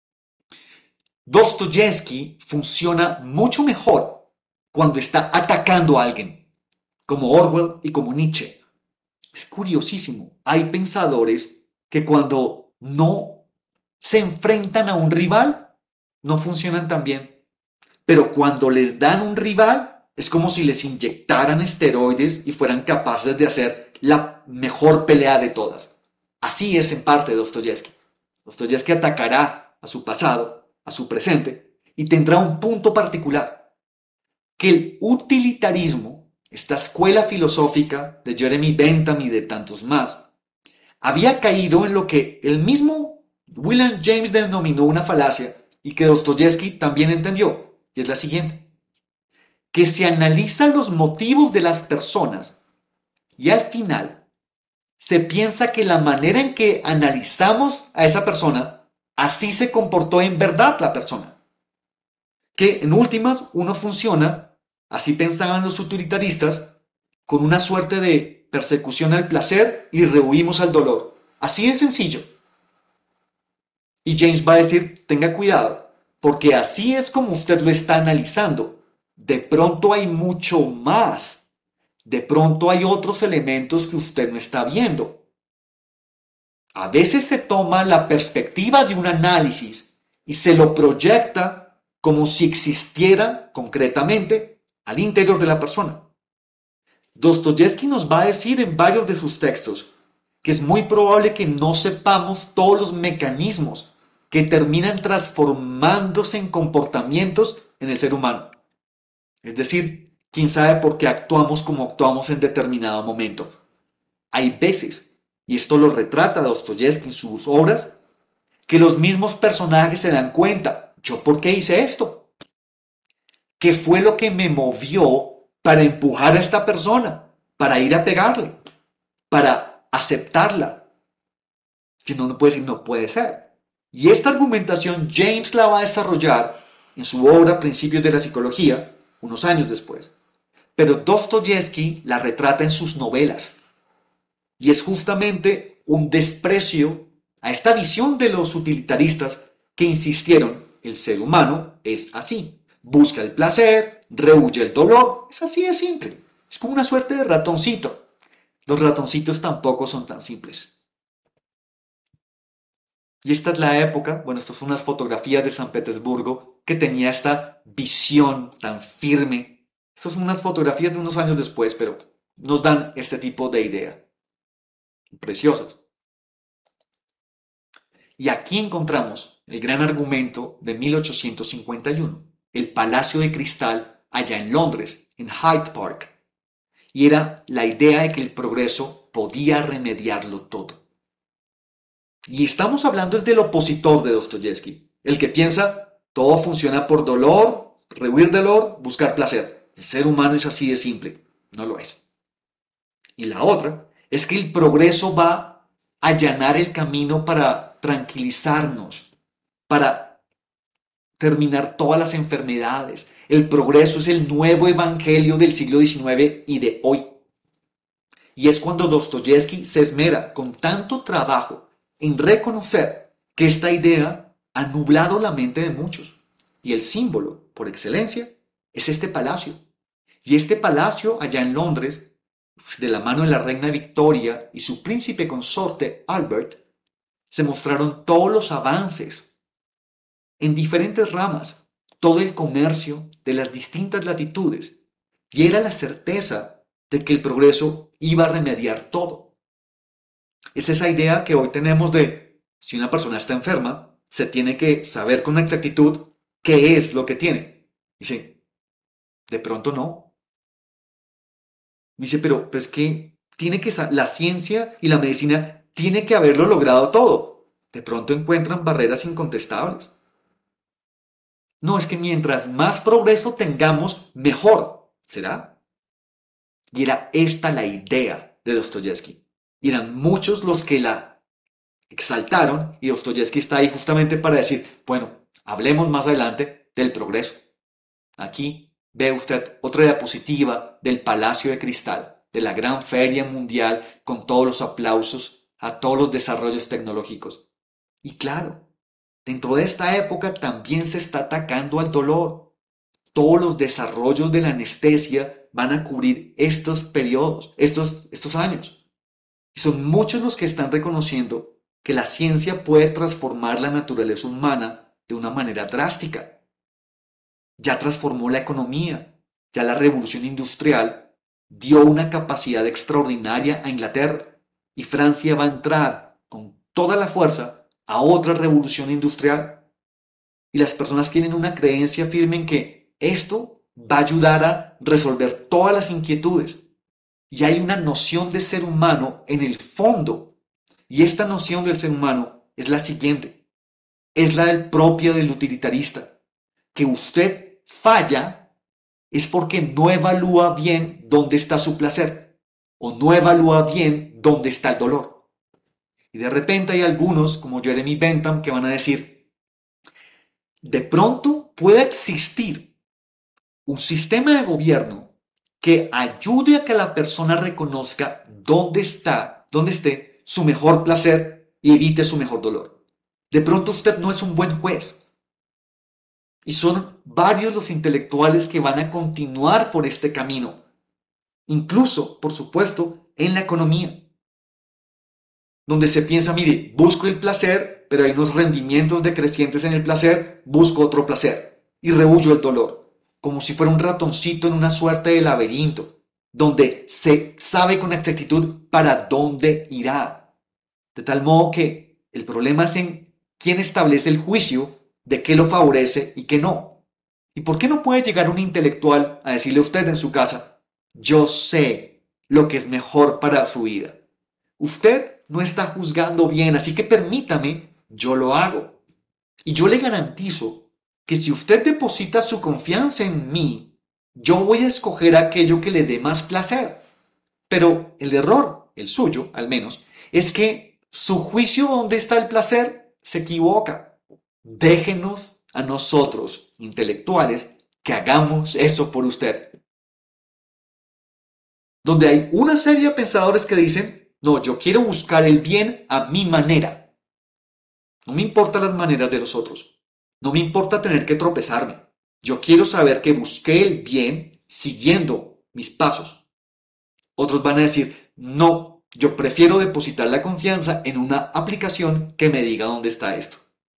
Dostoyevsky funciona mucho mejor cuando está atacando a alguien, como Orwell y como Nietzsche. Es curiosísimo, hay pensadores que cuando no se enfrentan a un rival, no funcionan tan bien. Pero cuando les dan un rival, es como si les inyectaran esteroides y fueran capaces de hacer la mejor pelea de todas. Así es en parte Dostoyevsky. Dostoyevsky atacará a su pasado, a su presente, y tendrá un punto particular, que el utilitarismo, esta escuela filosófica de Jeremy Bentham y de tantos más, había caído en lo que el mismo William James denominó una falacia y que Dostoyevsky también entendió, y es la siguiente, que se analizan los motivos de las personas y al final se piensa que la manera en que analizamos a esa persona, así se comportó en verdad la persona. Que en últimas uno funciona, así pensaban los utilitaristas, con una suerte de persecución al placer y rehuimos al dolor. Así de sencillo. Y James va a decir, tenga cuidado, porque así es como usted lo está analizando. De pronto hay mucho más. De pronto hay otros elementos que usted no está viendo. A veces se toma la perspectiva de un análisis y se lo proyecta como si existiera concretamente al interior de la persona. Dostoyevsky nos va a decir en varios de sus textos que es muy probable que no sepamos todos los mecanismos que terminan transformándose en comportamientos en el ser humano. Es decir, quién sabe por qué actuamos como actuamos en determinado momento. Hay veces, y esto lo retrata Dostoyevsky en sus obras, que los mismos personajes se dan cuenta ¿yo por qué hice esto? ¿Qué fue lo que me movió para empujar a esta persona, para ir a pegarle, para aceptarla? Si no, uno puede decir, no puede ser. Y esta argumentación James la va a desarrollar en su obra Principios de la Psicología, unos años después. Pero Dostoyevsky la retrata en sus novelas. Y es justamente un desprecio a esta visión de los utilitaristas que insistieron, el ser humano es así. Busca el placer, rehúye el dolor, es así de simple. Es como una suerte de ratoncito. Los ratoncitos tampoco son tan simples. Y esta es la época, bueno, estas son unas fotografías de San Petersburgo que tenía esta visión tan firme. Estas son unas fotografías de unos años después, pero nos dan este tipo de idea. Preciosas. Y aquí encontramos el gran argumento de mil ochocientos cincuenta y uno, el Palacio de Cristal allá en Londres, en Hyde Park. Y era la idea de que el progreso podía remediarlo todo. Y estamos hablando del opositor de Dostoyevsky, el que piensa todo funciona por dolor, rehuir dolor, buscar placer. El ser humano es así de simple, no lo es. Y la otra es que el progreso va a allanar el camino para tranquilizarnos, para terminar todas las enfermedades. El progreso es el nuevo evangelio del siglo diecinueve y de hoy. Y es cuando Dostoyevsky se esmera con tanto trabajo en reconocer que esta idea ha nublado la mente de muchos. Y el símbolo, por excelencia, es este palacio. Y este palacio allá en Londres, de la mano de la reina Victoria y su príncipe consorte Albert, se mostraron todos los avances en diferentes ramas, todo el comercio de las distintas latitudes, y era la certeza de que el progreso iba a remediar todo. Es esa idea que hoy tenemos de, si una persona está enferma, se tiene que saber con exactitud qué es lo que tiene. Dice, de pronto no. Dice, pero pues que tiene que la ciencia y la medicina tiene que haberlo logrado todo. De pronto encuentran barreras incontestables. No, es que mientras más progreso tengamos, mejor. ¿Será? Y era esta la idea de Dostoyevsky. Y eran muchos los que la exaltaron, y Dostoyevsky está ahí justamente para decir, bueno, hablemos más adelante del progreso. Aquí ve usted otra diapositiva del Palacio de Cristal, de la gran feria mundial con todos los aplausos a todos los desarrollos tecnológicos. Y claro, dentro de esta época también se está atacando al dolor. Todos los desarrollos de la anestesia van a cubrir estos periodos, estos, estos años. Y son muchos los que están reconociendo que la ciencia puede transformar la naturaleza humana de una manera drástica. Ya transformó la economía, ya la revolución industrial dio una capacidad extraordinaria a Inglaterra y Francia va a entrar con toda la fuerza a otra revolución industrial. Y las personas tienen una creencia firme en que esto va a ayudar a resolver todas las inquietudes. Y hay una noción de ser humano en el fondo. Y esta noción del ser humano es la siguiente. Es la del propia del utilitarista. Que usted falla es porque no evalúa bien dónde está su placer. O no evalúa bien dónde está el dolor. Y de repente hay algunos, como Jeremy Bentham, que van a decir, de pronto puede existir un sistema de gobierno que ayude a que la persona reconozca dónde está, dónde esté su mejor placer y evite su mejor dolor. De pronto usted no es un buen juez. Y son varios los intelectuales que van a continuar por este camino. Incluso, por supuesto, en la economía. Donde se piensa, mire, busco el placer, pero hay unos rendimientos decrecientes en el placer, busco otro placer y rehuyo el dolor. Como si fuera un ratoncito en una suerte de laberinto, donde se sabe con exactitud para dónde irá. De tal modo que el problema es en quién establece el juicio de qué lo favorece y qué no. ¿Y por qué no puede llegar un intelectual a decirle a usted en su casa, yo sé lo que es mejor para su vida? Usted no está juzgando bien, así que permítame, yo lo hago. Y yo le garantizo que si usted deposita su confianza en mí, yo voy a escoger aquello que le dé más placer. Pero el error, el suyo al menos, es que su juicio donde está el placer se equivoca. Déjenos a nosotros, intelectuales, que hagamos eso por usted. Donde hay una serie de pensadores que dicen, no, yo quiero buscar el bien a mi manera. No me importan las maneras de los otros. No me importa tener que tropezarme. Yo quiero saber que busqué el bien siguiendo mis pasos. Otros van a decir, no, yo prefiero depositar la confianza en una aplicación que me diga dónde está esto.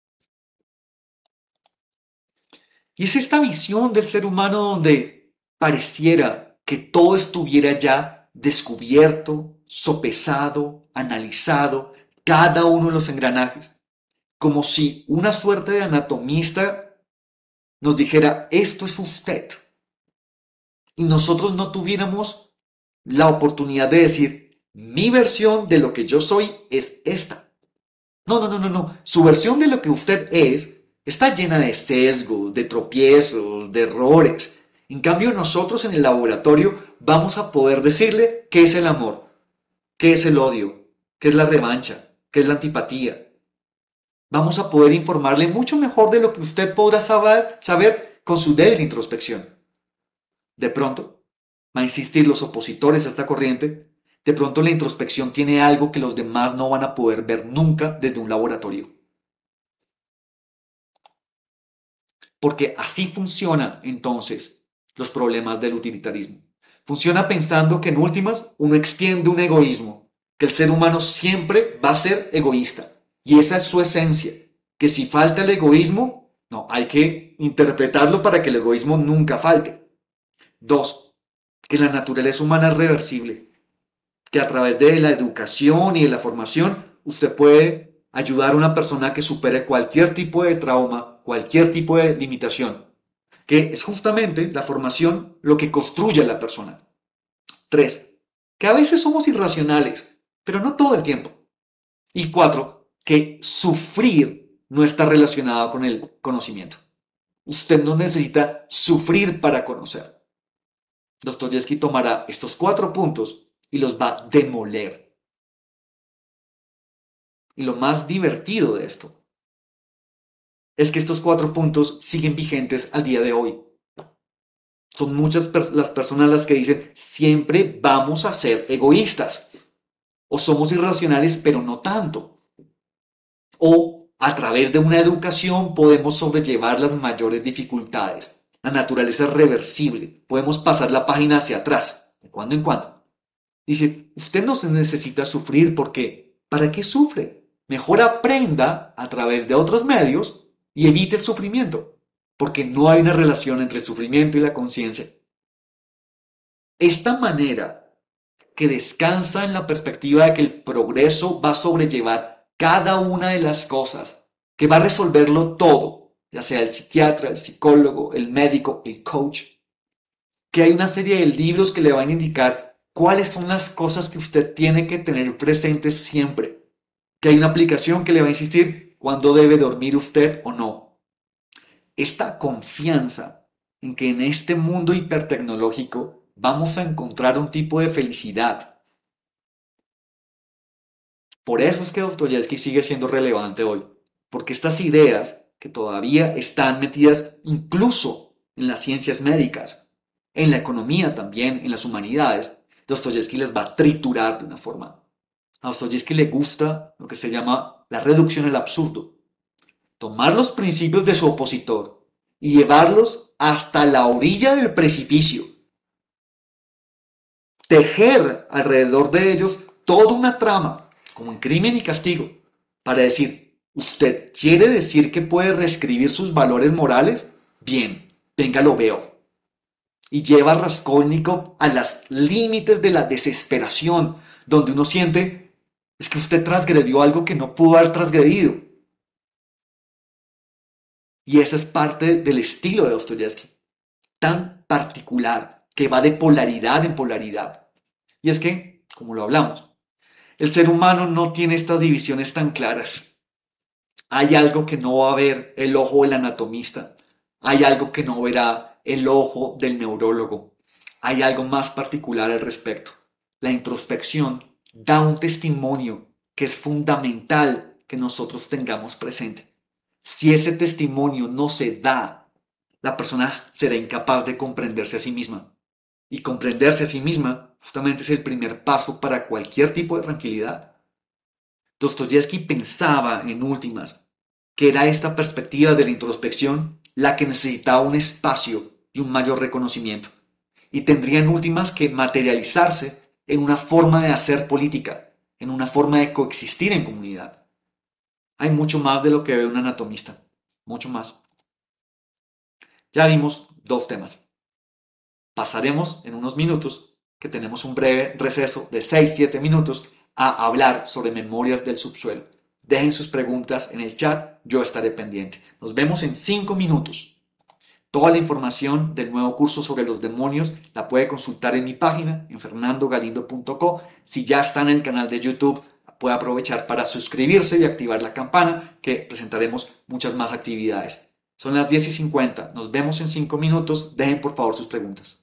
Y es esta visión del ser humano donde pareciera que todo estuviera ya descubierto, sopesado, analizado, cada uno de los engranajes, como si una suerte de anatomista nos dijera, esto es usted. Y nosotros no tuviéramos la oportunidad de decir, mi versión de lo que yo soy es esta. No, no, no, no, no. Su versión de lo que usted es está llena de sesgos, de tropiezos, de errores. En cambio, nosotros en el laboratorio vamos a poder decirle qué es el amor, qué es el odio, qué es la revancha, qué es la antipatía. Vamos a poder informarle mucho mejor de lo que usted podrá saber, saber con su débil introspección. De pronto, va a insistir los opositores a esta corriente, de pronto la introspección tiene algo que los demás no van a poder ver nunca desde un laboratorio. Porque así funciona entonces los problemas del utilitarismo. Funciona pensando que en últimas uno extiende un egoísmo, que el ser humano siempre va a ser egoísta. Y esa es su esencia, que si falta el egoísmo, no, hay que interpretarlo para que el egoísmo nunca falte. Dos, que la naturaleza humana es reversible, que a través de la educación y de la formación usted puede ayudar a una persona que supere cualquier tipo de trauma, cualquier tipo de limitación, que es justamente la formación lo que construye a la persona. Tres, que a veces somos irracionales, pero no todo el tiempo. Y cuatro, que sufrir no está relacionado con el conocimiento. Usted no necesita sufrir para conocer. Dostoyevsky tomará estos cuatro puntos y los va a demoler. Y lo más divertido de esto es que estos cuatro puntos siguen vigentes al día de hoy. Son muchas per las personas las que dicen, siempre vamos a ser egoístas. O somos irracionales, pero no tanto. O a través de una educación podemos sobrellevar las mayores dificultades. La naturaleza es reversible. Podemos pasar la página hacia atrás, de cuando en cuando. Dice, usted no se necesita sufrir porque, ¿para qué sufre? Mejor aprenda a través de otros medios y evite el sufrimiento, porque no hay una relación entre el sufrimiento y la conciencia. Esta manera que descansa en la perspectiva de que el progreso va a sobrellevar cada una de las cosas, que va a resolverlo todo, ya sea el psiquiatra, el psicólogo, el médico, el coach, que hay una serie de libros que le van a indicar cuáles son las cosas que usted tiene que tener presentes siempre, que hay una aplicación que le va a insistir cuándo debe dormir usted o no. Esta confianza en que en este mundo hipertecnológico vamos a encontrar un tipo de felicidad. Por eso es que Dostoyevsky sigue siendo relevante hoy, porque estas ideas que todavía están metidas incluso en las ciencias médicas, en la economía también, en las humanidades, Dostoyevsky les va a triturar de una forma. A Dostoyevsky le gusta lo que se llama la reducción al absurdo. Tomar los principios de su opositor y llevarlos hasta la orilla del precipicio. Tejer alrededor de ellos toda una trama, como en Crimen y Castigo, para decir, ¿usted quiere decir que puede reescribir sus valores morales? Bien, venga, lo veo. Y lleva a Raskolnikov a los límites de la desesperación, donde uno siente, es que usted transgredió algo que no pudo haber transgredido. Y esa es parte del estilo de Dostoyevsky, tan particular, que va de polaridad en polaridad. Y es que, como lo hablamos, el ser humano no tiene estas divisiones tan claras. Hay algo que no va a ver el ojo del anatomista, Hay algo que no verá el ojo del neurólogo. Hay algo más particular al respecto. La introspección da un testimonio que es fundamental que nosotros tengamos presente. Si ese testimonio no se da, la persona será incapaz de comprenderse a sí misma. Y comprenderse a sí misma justamente es el primer paso para cualquier tipo de tranquilidad. Dostoyevsky pensaba, en últimas, que era esta perspectiva de la introspección la que necesitaba un espacio y un mayor reconocimiento, y tendría en últimas que materializarse en una forma de hacer política, en una forma de coexistir en comunidad. Hay mucho más de lo que ve un anatomista, mucho más. Ya vimos dos temas. Pasaremos en unos minutos, que tenemos un breve receso de seis siete minutos, a hablar sobre memorias del subsuelo. Dejen sus preguntas en el chat, yo estaré pendiente. Nos vemos en cinco minutos. Toda la información del nuevo curso sobre los demonios la puede consultar en mi página, en fernando galindo punto co. Si ya está en el canal de YouTube, puede aprovechar para suscribirse y activar la campana, que presentaremos muchas más actividades. Son las diez y cincuenta. Nos vemos en cinco minutos. Dejen por favor sus preguntas.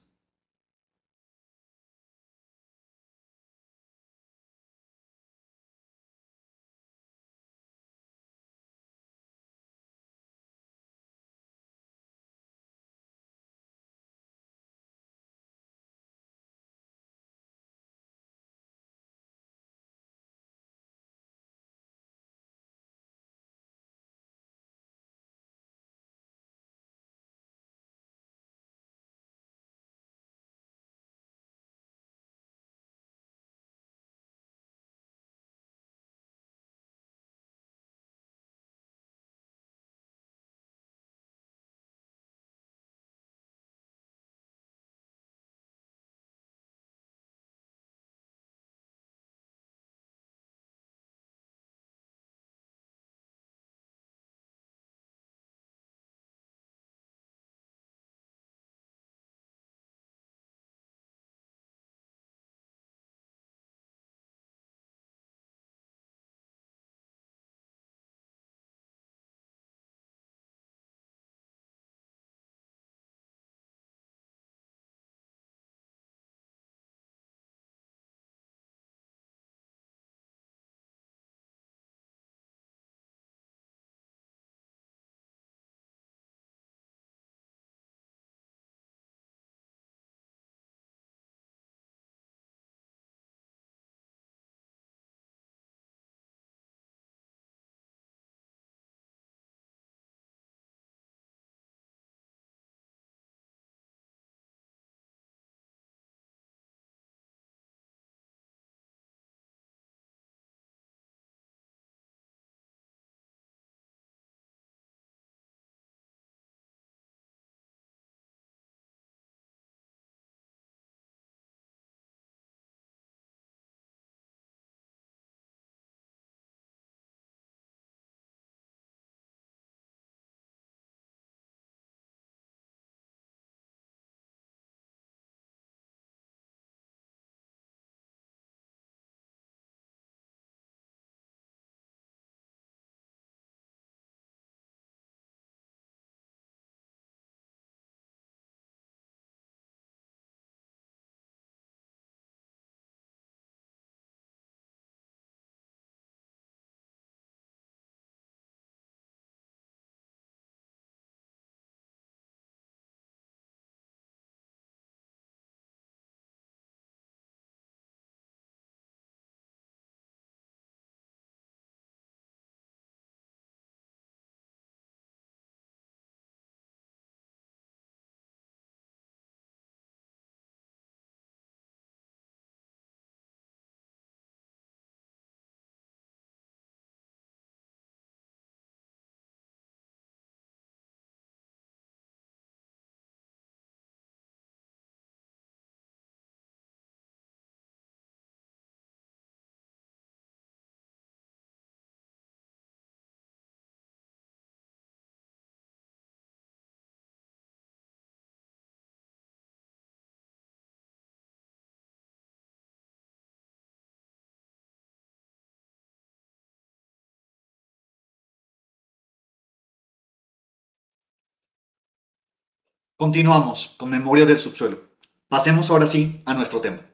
Continuamos con Memorias del Subsuelo. Pasemos ahora sí a nuestro tema.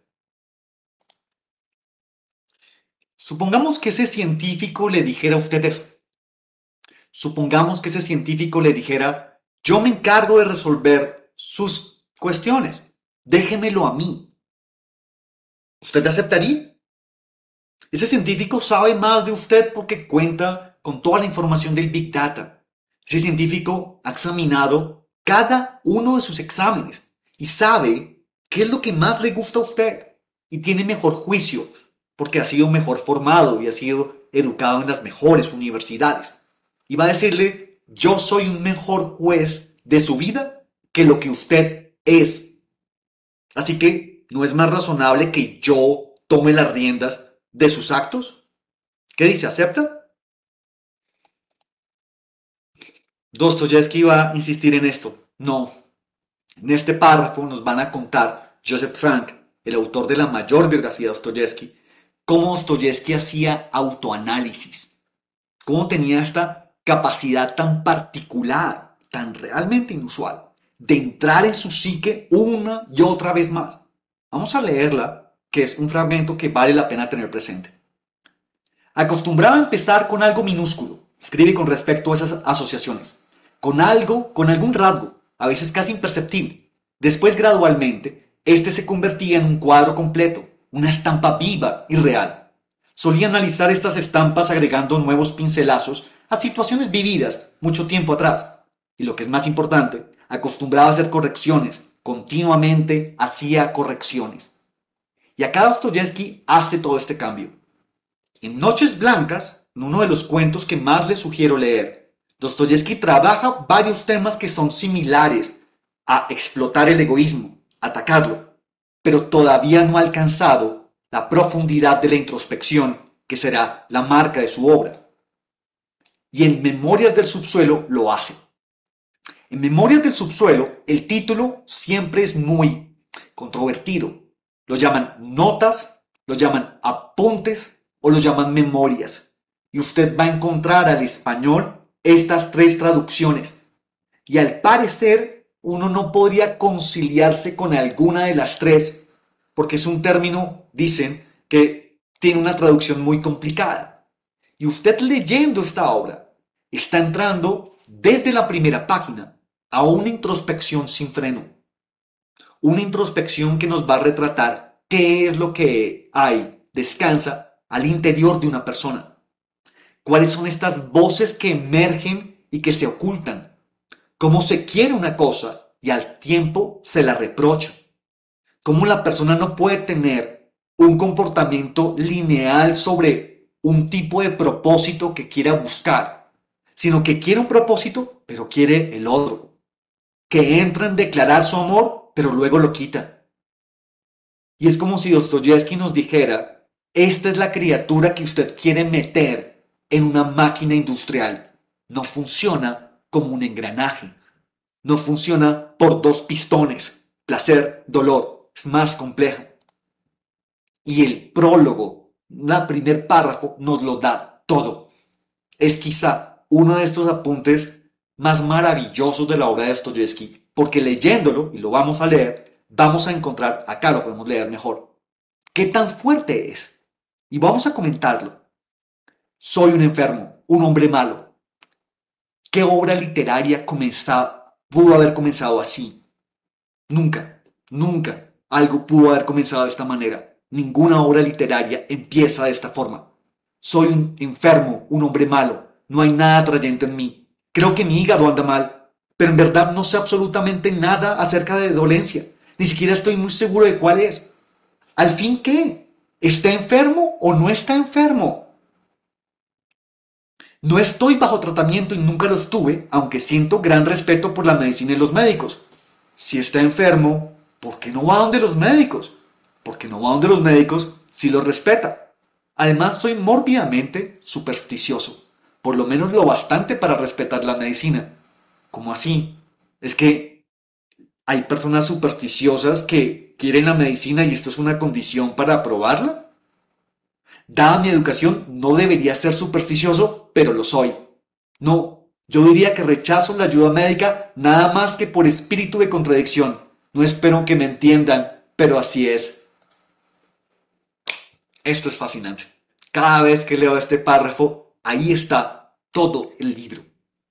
Supongamos que ese científico le dijera a usted eso. Supongamos que ese científico le dijera, yo me encargo de resolver sus cuestiones, déjemelo a mí. ¿Usted aceptaría? Ese científico sabe más de usted porque cuenta con toda la información del Big Data. Ese científico ha examinado cada uno de sus exámenes y sabe qué es lo que más le gusta a usted y tiene mejor juicio porque ha sido mejor formado y ha sido educado en las mejores universidades. Y va a decirle, yo soy un mejor juez de su vida que lo que usted es. Así que, ¿no es más razonable que yo tome las riendas de sus actos? ¿Qué dice? ¿Acepta? Dostoyevsky va a insistir en esto. No. En este párrafo nos van a contar Joseph Frank, el autor de la mayor biografía de Dostoyevsky, cómo Dostoyevsky hacía autoanálisis, cómo tenía esta capacidad tan particular, tan realmente inusual, de entrar en su psique una y otra vez más. Vamos a leerla, que es un fragmento que vale la pena tener presente. Acostumbraba a empezar con algo minúsculo, escribe con respecto a esas asociaciones, con algo, con algún rasgo, a veces casi imperceptible. Después, gradualmente, este se convertía en un cuadro completo, una estampa viva y real. Solía analizar estas estampas agregando nuevos pincelazos a situaciones vividas mucho tiempo atrás. Y lo que es más importante, acostumbraba a hacer correcciones, continuamente hacía correcciones. Y acá Dostoyevsky hace todo este cambio. En Noches Blancas, en uno de los cuentos que más les sugiero leer, Dostoyevsky trabaja varios temas que son similares a explotar el egoísmo, atacarlo, pero todavía no ha alcanzado la profundidad de la introspección que será la marca de su obra. Y en Memorias del Subsuelo lo hace. En Memorias del Subsuelo, el título siempre es muy controvertido. Lo llaman notas, lo llaman apuntes o lo llaman memorias. Y usted va a encontrar al español estas tres traducciones. Y al parecer, uno no podría conciliarse con alguna de las tres, porque es un término, dicen, que tiene una traducción muy complicada. Y usted leyendo esta obra está entrando desde la primera página a una introspección sin freno. Una introspección que nos va a retratar qué es lo que hay, descansa al interior de una persona. ¿Cuáles son estas voces que emergen y que se ocultan? ¿Cómo se quiere una cosa y al tiempo se la reprocha? ¿Cómo la persona no puede tener un comportamiento lineal sobre un tipo de propósito que quiera buscar, sino que quiere un propósito, pero quiere el otro? Que entra en declarar su amor, pero luego lo quita. Y es como si Dostoyevsky nos dijera, esta es la criatura que usted quiere meter en una máquina industrial. No funciona como un engranaje. No funciona por dos pistones. Placer, dolor. Es más compleja. Y el prólogo, el primer párrafo, nos lo da todo. Es quizá uno de estos apuntes más maravillosos de la obra de Dostoyevsky, porque leyéndolo, y lo vamos a leer, vamos a encontrar, acá lo podemos leer mejor, qué tan fuerte es. Y vamos a comentarlo. Soy un enfermo, un hombre malo. ¿Qué obra literaria comenzaba, pudo haber comenzado así? Nunca, nunca algo pudo haber comenzado de esta manera. Ninguna obra literaria empieza de esta forma. Soy un enfermo, un hombre malo. No hay nada atrayente en mí. Creo que mi hígado anda mal, pero en verdad no sé absolutamente nada acerca de dolencia. Ni siquiera estoy muy seguro de cuál es. ¿Al fin qué? ¿Está enfermo o no está enfermo? No estoy bajo tratamiento y nunca lo estuve, aunque siento gran respeto por la medicina y los médicos. Si está enfermo, ¿por qué no va donde los médicos? Porque no va donde los médicos si los respeta. Además, soy mórbidamente supersticioso, por lo menos lo bastante para respetar la medicina. ¿Cómo así? Es que hay personas supersticiosas que quieren la medicina y esto es una condición para aprobarla. Dada mi educación, no debería ser supersticioso, pero lo soy. No, Yo diría que rechazo la ayuda médica nada más que por espíritu de contradicción. No espero que me entiendan, pero así es. Esto es fascinante. Cada vez que leo este párrafo, ahí está todo el libro.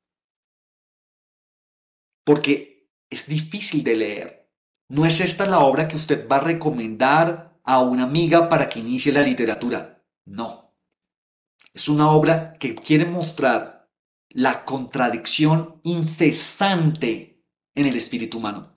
Porque es difícil de leer. No es esta la obra que usted va a recomendar a una amiga para que inicie la literatura. No. Es una obra que quiere mostrar la contradicción incesante en el espíritu humano.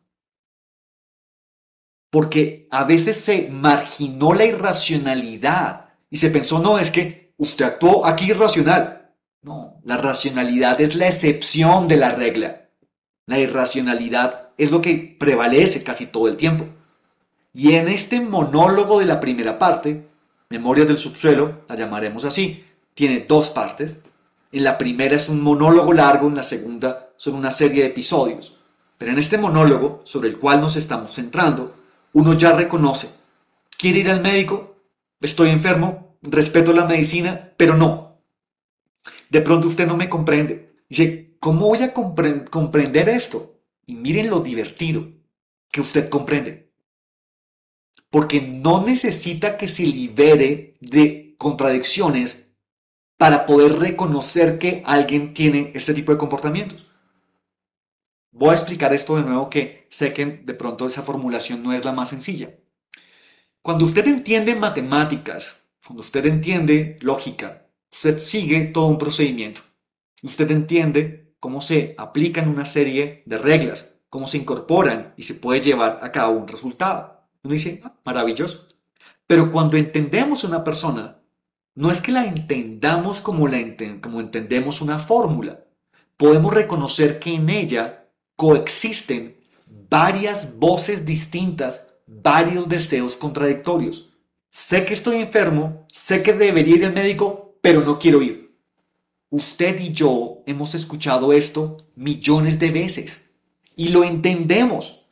Porque a veces se marginó la irracionalidad y se pensó, no, es que usted actuó aquí irracional. No, la racionalidad es la excepción de la regla. La irracionalidad es lo que prevalece casi todo el tiempo. Y en este monólogo de la primera parte, Memorias del subsuelo, la llamaremos así, tiene dos partes. En la primera es un monólogo largo, en la segunda son una serie de episodios. Pero en este monólogo, sobre el cual nos estamos centrando, uno ya reconoce, ¿quiere ir al médico? Estoy enfermo, respeto la medicina, pero no. De pronto usted no me comprende. Dice, ¿cómo voy a compre comprender esto? Y miren lo divertido que usted comprende. Porque no necesita que se libere de contradicciones para poder reconocer que alguien tiene este tipo de comportamientos. Voy a explicar esto de nuevo, que sé que de pronto esa formulación no es la más sencilla. Cuando usted entiende matemáticas, cuando usted entiende lógica, usted sigue todo un procedimiento. Usted entiende cómo se aplican una serie de reglas, cómo se incorporan y se puede llevar a cabo un resultado. Uno dice, ah, maravilloso. Pero cuando entendemos a una persona, no es que la entendamos como, la enten como entendemos una fórmula. Podemos reconocer que en ella coexisten varias voces distintas, varios deseos contradictorios. Sé que estoy enfermo, sé que debería ir al médico, pero no quiero ir. Usted y yo hemos escuchado esto millones de veces y lo entendemos.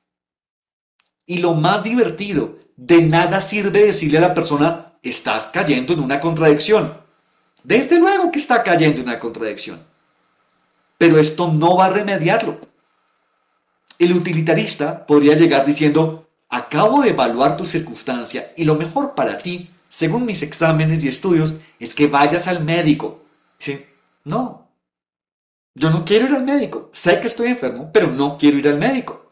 Y lo más divertido, de nada sirve decirle a la persona, estás cayendo en una contradicción. Desde luego que está cayendo en una contradicción. Pero esto no va a remediarlo. El utilitarista podría llegar diciendo, acabo de evaluar tu circunstancia y lo mejor para ti, según mis exámenes y estudios, es que vayas al médico. ¿Sí? No, yo no quiero ir al médico. Sé que estoy enfermo, pero no quiero ir al médico.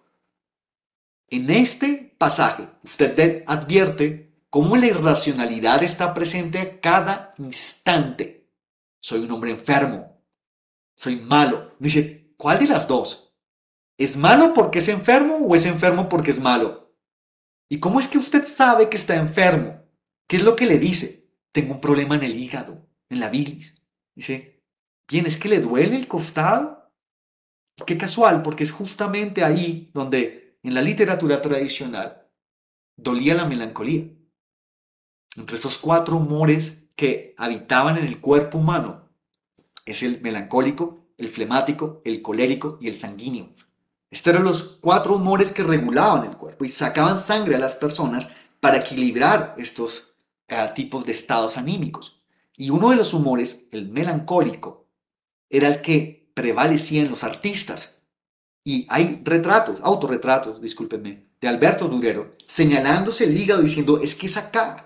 En este pasaje, usted advierte cómo la irracionalidad está presente a cada instante. Soy un hombre enfermo. Soy malo. Dice, ¿cuál de las dos? ¿Es malo porque es enfermo o es enfermo porque es malo? ¿Y cómo es que usted sabe que está enfermo? ¿Qué es lo que le dice? Tengo un problema en el hígado, en la bilis. Dice, bien, ¿es que le duele el costado? Qué casual, porque es justamente ahí donde en la literatura tradicional dolía la melancolía. Entre esos cuatro humores que habitaban en el cuerpo humano es el melancólico, el flemático, el colérico y el sanguíneo. Estos eran los cuatro humores que regulaban el cuerpo y sacaban sangre a las personas para equilibrar estos uh, tipos de estados anímicos. Y uno de los humores, el melancólico, era el que prevalecía en los artistas. Y hay retratos, autorretratos, discúlpenme, de Alberto Durero, señalándose el hígado diciendo, es que es acá.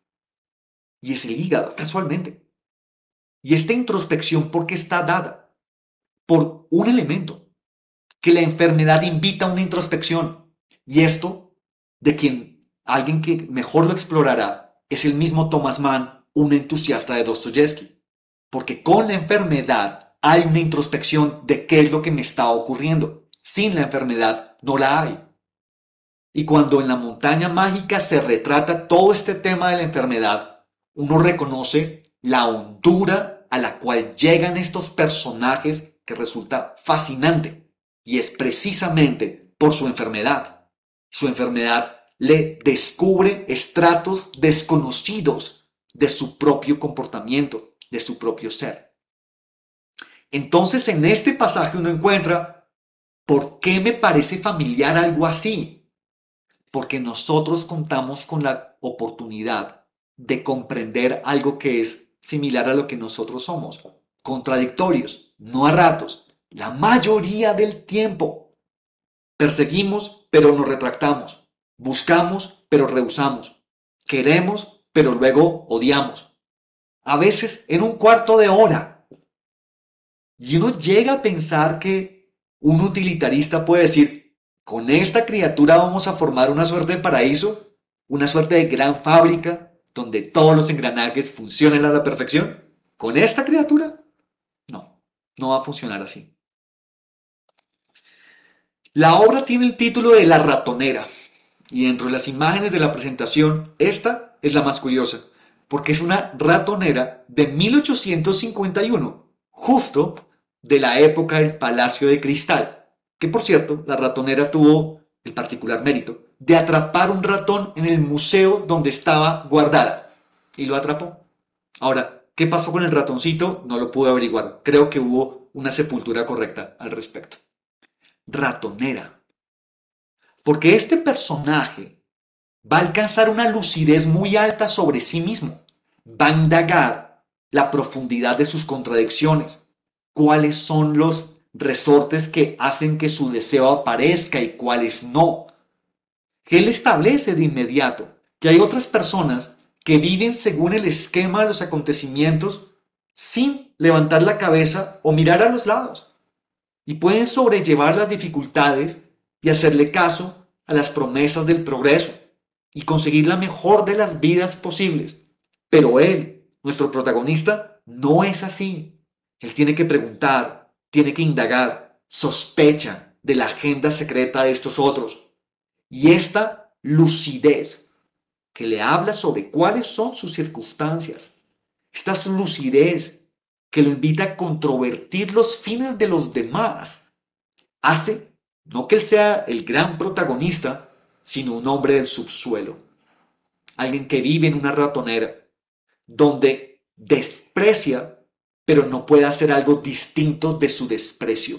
Y es el hígado, casualmente. Y esta introspección, ¿por qué está dada? Por un elemento, que la enfermedad invita a una introspección. Y esto, de quien alguien que mejor lo explorará, es el mismo Thomas Mann, un entusiasta de Dostoyevsky. Porque con la enfermedad hay una introspección de qué es lo que me está ocurriendo. Sin la enfermedad no la hay. Y cuando en la montaña mágica se retrata todo este tema de la enfermedad, uno reconoce la hondura a la cual llegan estos personajes que resulta fascinante. Y es precisamente por su enfermedad. Su enfermedad le descubre estratos desconocidos de su propio comportamiento, de su propio ser. Entonces en este pasaje uno encuentra, ¿por qué me parece familiar algo así? Porque nosotros contamos con la oportunidad de comprender algo que es similar a lo que nosotros somos. contradictorios, no a ratos, la mayoría del tiempo. Perseguimos, pero nos retractamos. Buscamos, pero rehusamos. Queremos, pero luego odiamos. A veces en un cuarto de hora. Y uno llega a pensar que un utilitarista puede decir, con esta criatura vamos a formar una suerte de paraíso, una suerte de gran fábrica, donde todos los engranajes funcionen a la perfección. ¿Con esta criatura? No, no va a funcionar así. La obra tiene el título de La ratonera, y dentro de las imágenes de la presentación, esta es la más curiosa, porque es una ratonera de mil ochocientos cincuenta y uno, justo de la época del Palacio de Cristal, que por cierto, la ratonera tuvo el particular mérito de atrapar un ratón en el museo donde estaba guardada, y lo atrapó. Ahora, ¿qué pasó con el ratoncito? No lo pude averiguar. Creo que hubo una sepultura correcta al respecto. Ratonera. Porque este personaje va a alcanzar una lucidez muy alta sobre sí mismo. Va a indagar la profundidad de sus contradicciones. Cuáles son los resortes que hacen que su deseo aparezca y cuáles no. Él establece de inmediato que hay otras personas que viven según el esquema de los acontecimientos sin levantar la cabeza o mirar a los lados, y pueden sobrellevar las dificultades y hacerle caso a las promesas del progreso y conseguir la mejor de las vidas posibles. Pero él, nuestro protagonista, no es así. Él tiene que preguntar, tiene que indagar, sospecha de la agenda secreta de estos otros. Y esta lucidez que le habla sobre cuáles son sus circunstancias, esta lucidez que lo invita a controvertir los fines de los demás, hace no que él sea el gran protagonista, sino un hombre del subsuelo, alguien que vive en una ratonera, donde desprecia, pero no puede hacer algo distinto de su desprecio,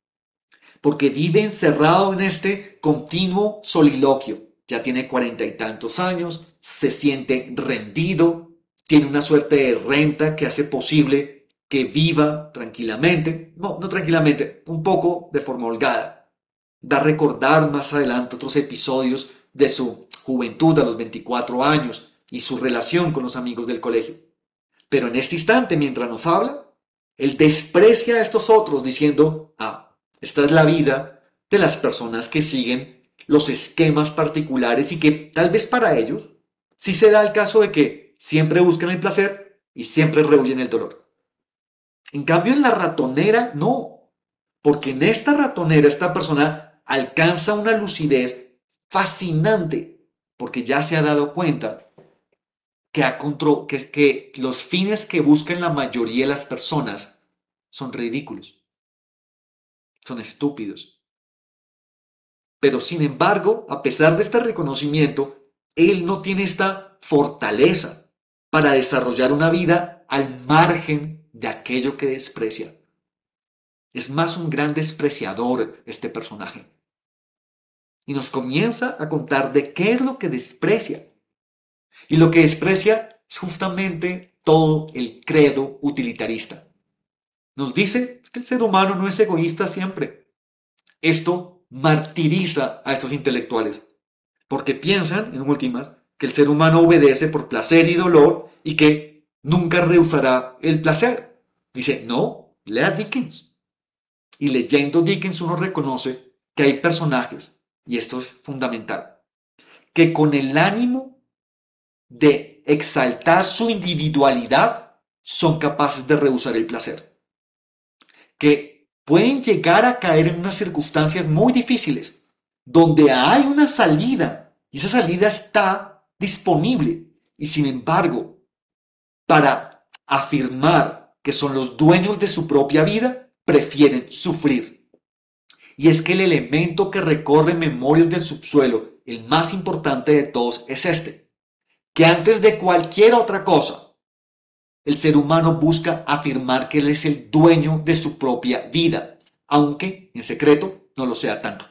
porque vive encerrado en este continuo soliloquio. Ya tiene cuarenta y tantos años, se siente rendido, tiene una suerte de renta que hace posible que viva tranquilamente, no, no tranquilamente, un poco de forma holgada. Va a recordar más adelante otros episodios de su juventud a los veinticuatro años y su relación con los amigos del colegio. Pero en este instante, mientras nos habla, él desprecia a estos otros diciendo, ah, esta es la vida de las personas que siguen los esquemas particulares y que tal vez para ellos sí se da el caso de que siempre buscan el placer y siempre rehuyen el dolor. En cambio, en la ratonera no, porque en esta ratonera esta persona alcanza una lucidez fascinante, porque ya se ha dado cuenta que, ha contro que, que los fines que buscan la mayoría de las personas son ridículos, son estúpidos. Pero sin embargo, a pesar de este reconocimiento, él no tiene esta fortaleza para desarrollar una vida al margen de aquello que desprecia. Es más un gran despreciador este personaje. Y nos comienza a contar de qué es lo que desprecia. Y lo que desprecia es justamente todo el credo utilitarista. Nos dice que el ser humano no es egoísta siempre. Esto martiriza a estos intelectuales, porque piensan, en últimas, que el ser humano obedece por placer y dolor y que nunca rehusará el placer. Dice, no, lea Dickens. Y leyendo Dickens uno reconoce que hay personajes, y esto es fundamental, que con el ánimo de exaltar su individualidad son capaces de rehusar el placer. Que pueden llegar a caer en unas circunstancias muy difíciles, donde hay una salida, y esa salida está disponible, y sin embargo, para afirmar que son los dueños de su propia vida, prefieren sufrir. Y es que el elemento que recorre Memorias del Subsuelo, el más importante de todos, es este, que antes de cualquier otra cosa, el ser humano busca afirmar que él es el dueño de su propia vida, aunque en secreto no lo sea tanto.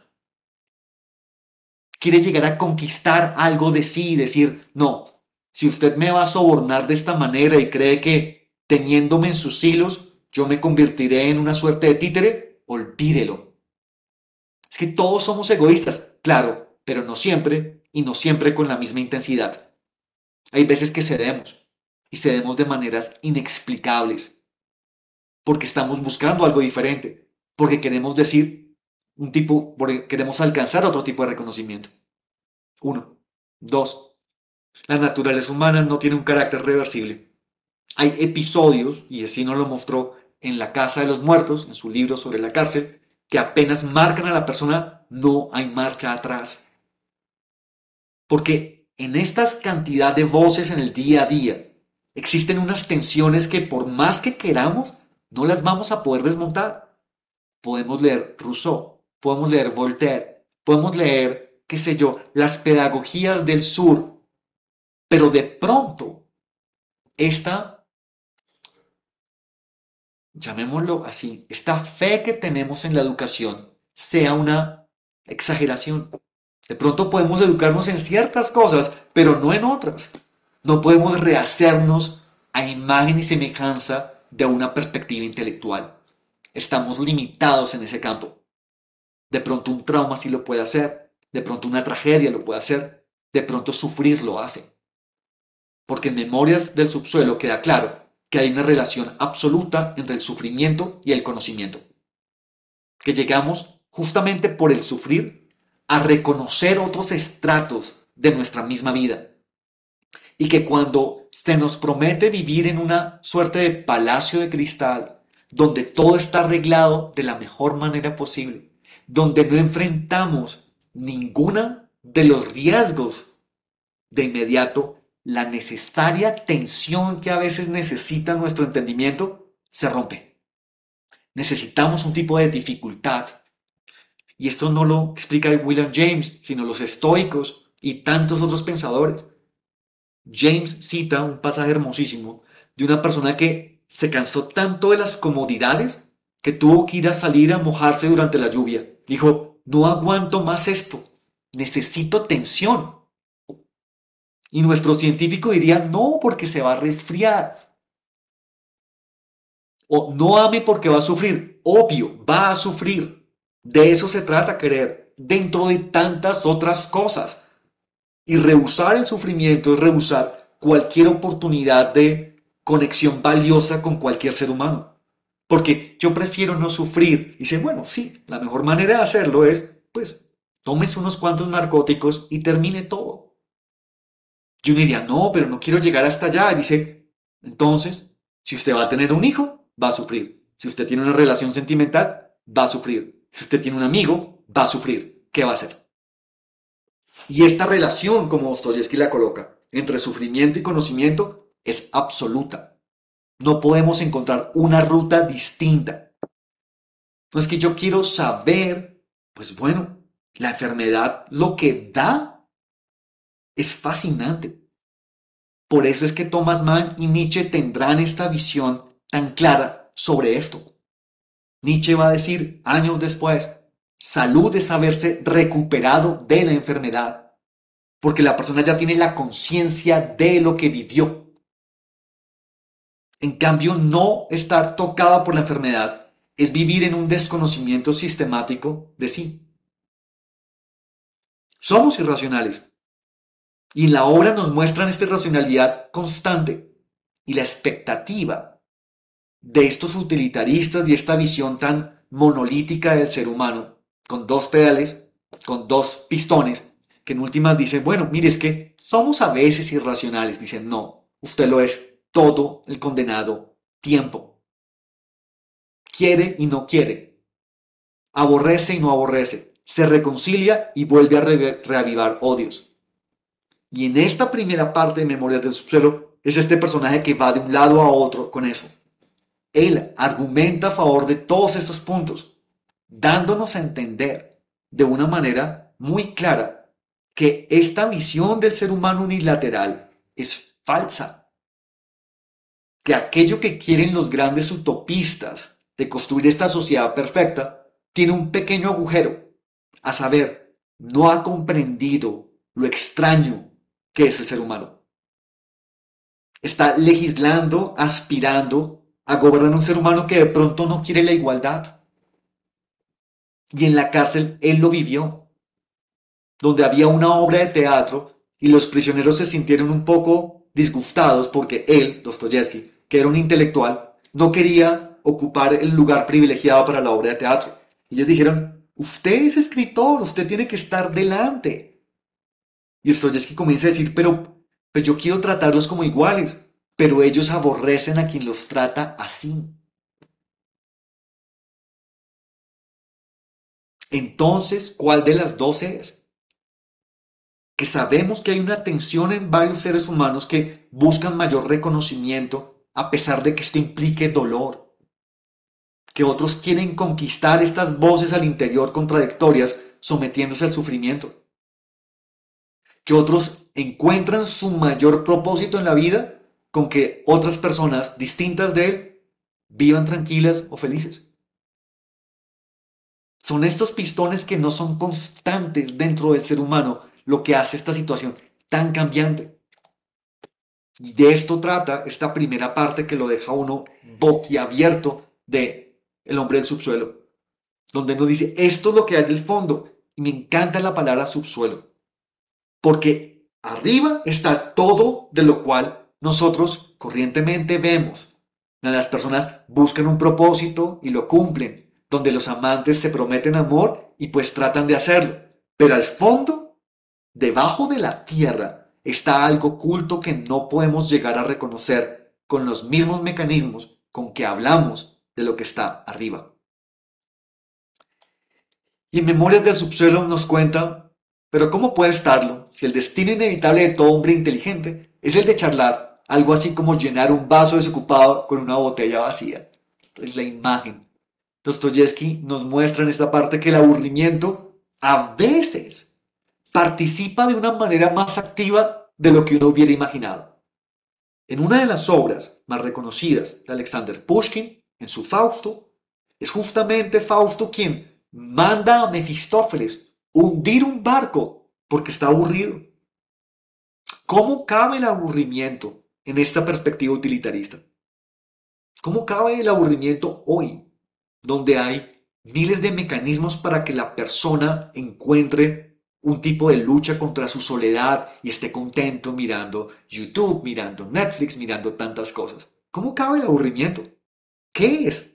Quiere llegar a conquistar algo de sí y decir, no, si usted me va a sobornar de esta manera y cree que teniéndome en sus hilos, yo me convertiré en una suerte de títere, olvídelo. Es que todos somos egoístas, claro, pero no siempre y no siempre con la misma intensidad. Hay veces que cedemos y cedemos de maneras inexplicables porque estamos buscando algo diferente, porque queremos decir un tipo, porque queremos alcanzar otro tipo de reconocimiento. Uno. Dos. La naturaleza humana no tiene un carácter reversible. Hay episodios, y así nos lo mostró en La Casa de los Muertos, en su libro sobre la cárcel, que apenas marcan a la persona, no hay marcha atrás. Porque en esta cantidad de voces en el día a día, existen unas tensiones que por más que queramos, no las vamos a poder desmontar. Podemos leer Rousseau, podemos leer Voltaire, podemos leer, qué sé yo, las pedagogías del sur, pero de pronto, esta, llamémoslo así, esta fe que tenemos en la educación sea una exageración. De pronto podemos educarnos en ciertas cosas, pero no en otras. No podemos rehacernos a imagen y semejanza de una perspectiva intelectual. Estamos limitados en ese campo. De pronto un trauma sí lo puede hacer, de pronto una tragedia lo puede hacer, de pronto sufrir lo hace. Porque en Memorias del Subsuelo queda claro que hay una relación absoluta entre el sufrimiento y el conocimiento. Que llegamos justamente por el sufrir a reconocer otros estratos de nuestra misma vida. Y que cuando se nos promete vivir en una suerte de palacio de cristal, donde todo está arreglado de la mejor manera posible, donde no enfrentamos ninguna de los riesgos de inmediato, la necesaria tensión que a veces necesita nuestro entendimiento se rompe. Necesitamos un tipo de dificultad. Y esto no lo explica William James, sino los estoicos y tantos otros pensadores. James cita un pasaje hermosísimo de una persona que se cansó tanto de las comodidades que tuvo que ir a salir a mojarse durante la lluvia. Dijo, no aguanto más esto, necesito tensión. Y nuestro científico diría, no, porque se va a resfriar. O no ame porque va a sufrir. Obvio, va a sufrir. De eso se trata, querer, dentro de tantas otras cosas. Y rehusar el sufrimiento es rehusar cualquier oportunidad de conexión valiosa con cualquier ser humano. Porque yo prefiero no sufrir. Y dice, bueno, sí, la mejor manera de hacerlo es, pues, tómese unos cuantos narcóticos y termine todo. Yo me diría, no, pero no quiero llegar hasta allá. Y dice, entonces, si usted va a tener un hijo, va a sufrir. Si usted tiene una relación sentimental, va a sufrir. Si usted tiene un amigo, va a sufrir. ¿Qué va a hacer? Y esta relación, como Dostoyevsky la coloca, entre sufrimiento y conocimiento es absoluta. No podemos encontrar una ruta distinta. No es que yo quiero saber, pues bueno, la enfermedad lo que da es fascinante. Por eso es que Thomas Mann y Nietzsche tendrán esta visión tan clara sobre esto. Nietzsche va a decir años después, salud es haberse recuperado de la enfermedad, porque la persona ya tiene la conciencia de lo que vivió. En cambio, no estar tocada por la enfermedad es vivir en un desconocimiento sistemático de sí. Somos irracionales. Y en la obra nos muestran esta irracionalidad constante y la expectativa de estos utilitaristas y esta visión tan monolítica del ser humano, con dos pedales, con dos pistones, que en últimas dicen, bueno, mire, es que somos a veces irracionales. Dicen, no, usted lo es todo el condenado tiempo. Quiere y no quiere. Aborrece y no aborrece. Se reconcilia y vuelve a re reavivar odios. Y en esta primera parte de Memorias del Subsuelo es este personaje que va de un lado a otro con eso. Él argumenta a favor de todos estos puntos, dándonos a entender de una manera muy clara que esta visión del ser humano unilateral es falsa. Que aquello que quieren los grandes utopistas de construir esta sociedad perfecta tiene un pequeño agujero, a saber, no ha comprendido lo extraño que es el ser humano. Está legislando, aspirando a gobernar un ser humano que de pronto no quiere la igualdad. Y en la cárcel él lo vivió, donde había una obra de teatro y los prisioneros se sintieron un poco disgustados porque él, Dostoyevsky, que era un intelectual, no quería ocupar el lugar privilegiado para la obra de teatro. Y ellos dijeron, usted es escritor, usted tiene que estar delante. Y Dostoyevsky comienza a decir, pero, pero yo quiero tratarlos como iguales, pero ellos aborrecen a quien los trata así. Entonces, ¿cuál de las dos es? Que sabemos que hay una tensión en varios seres humanos que buscan mayor reconocimiento a pesar de que esto implique dolor, que otros quieren conquistar estas voces al interior contradictorias sometiéndose al sufrimiento, que otros encuentran su mayor propósito en la vida con que otras personas distintas de él vivan tranquilas o felices. Son estos pistones que no son constantes dentro del ser humano lo que hace esta situación tan cambiante. Y de esto trata esta primera parte que lo deja uno boquiabierto de El hombre del subsuelo, donde nos dice, esto es lo que hay del fondo. Y me encanta la palabra subsuelo, porque arriba está todo de lo cual nosotros corrientemente vemos. Las personas buscan un propósito y lo cumplen, donde los amantes se prometen amor y pues tratan de hacerlo. Pero al fondo, debajo de la tierra, está algo oculto que no podemos llegar a reconocer con los mismos mecanismos con que hablamos de lo que está arriba. Y en Memorias del Subsuelo nos cuenta, pero ¿cómo puede estarlo si el destino inevitable de todo hombre inteligente es el de charlar, algo así como llenar un vaso desocupado con una botella vacía? Es la imagen. Dostoyevsky nos muestra en esta parte que el aburrimiento a veces participa de una manera más activa de lo que uno hubiera imaginado. En una de las obras más reconocidas de Alexander Pushkin, en su Fausto, es justamente Fausto quien manda a Mefistófeles hundir un barco porque está aburrido. ¿Cómo cabe el aburrimiento en esta perspectiva utilitarista? ¿Cómo cabe el aburrimiento hoy, donde hay miles de mecanismos para que la persona encuentre un tipo de lucha contra su soledad y esté contento mirando YouTube, mirando Netflix, mirando tantas cosas? ¿Cómo cabe el aburrimiento? ¿Qué es?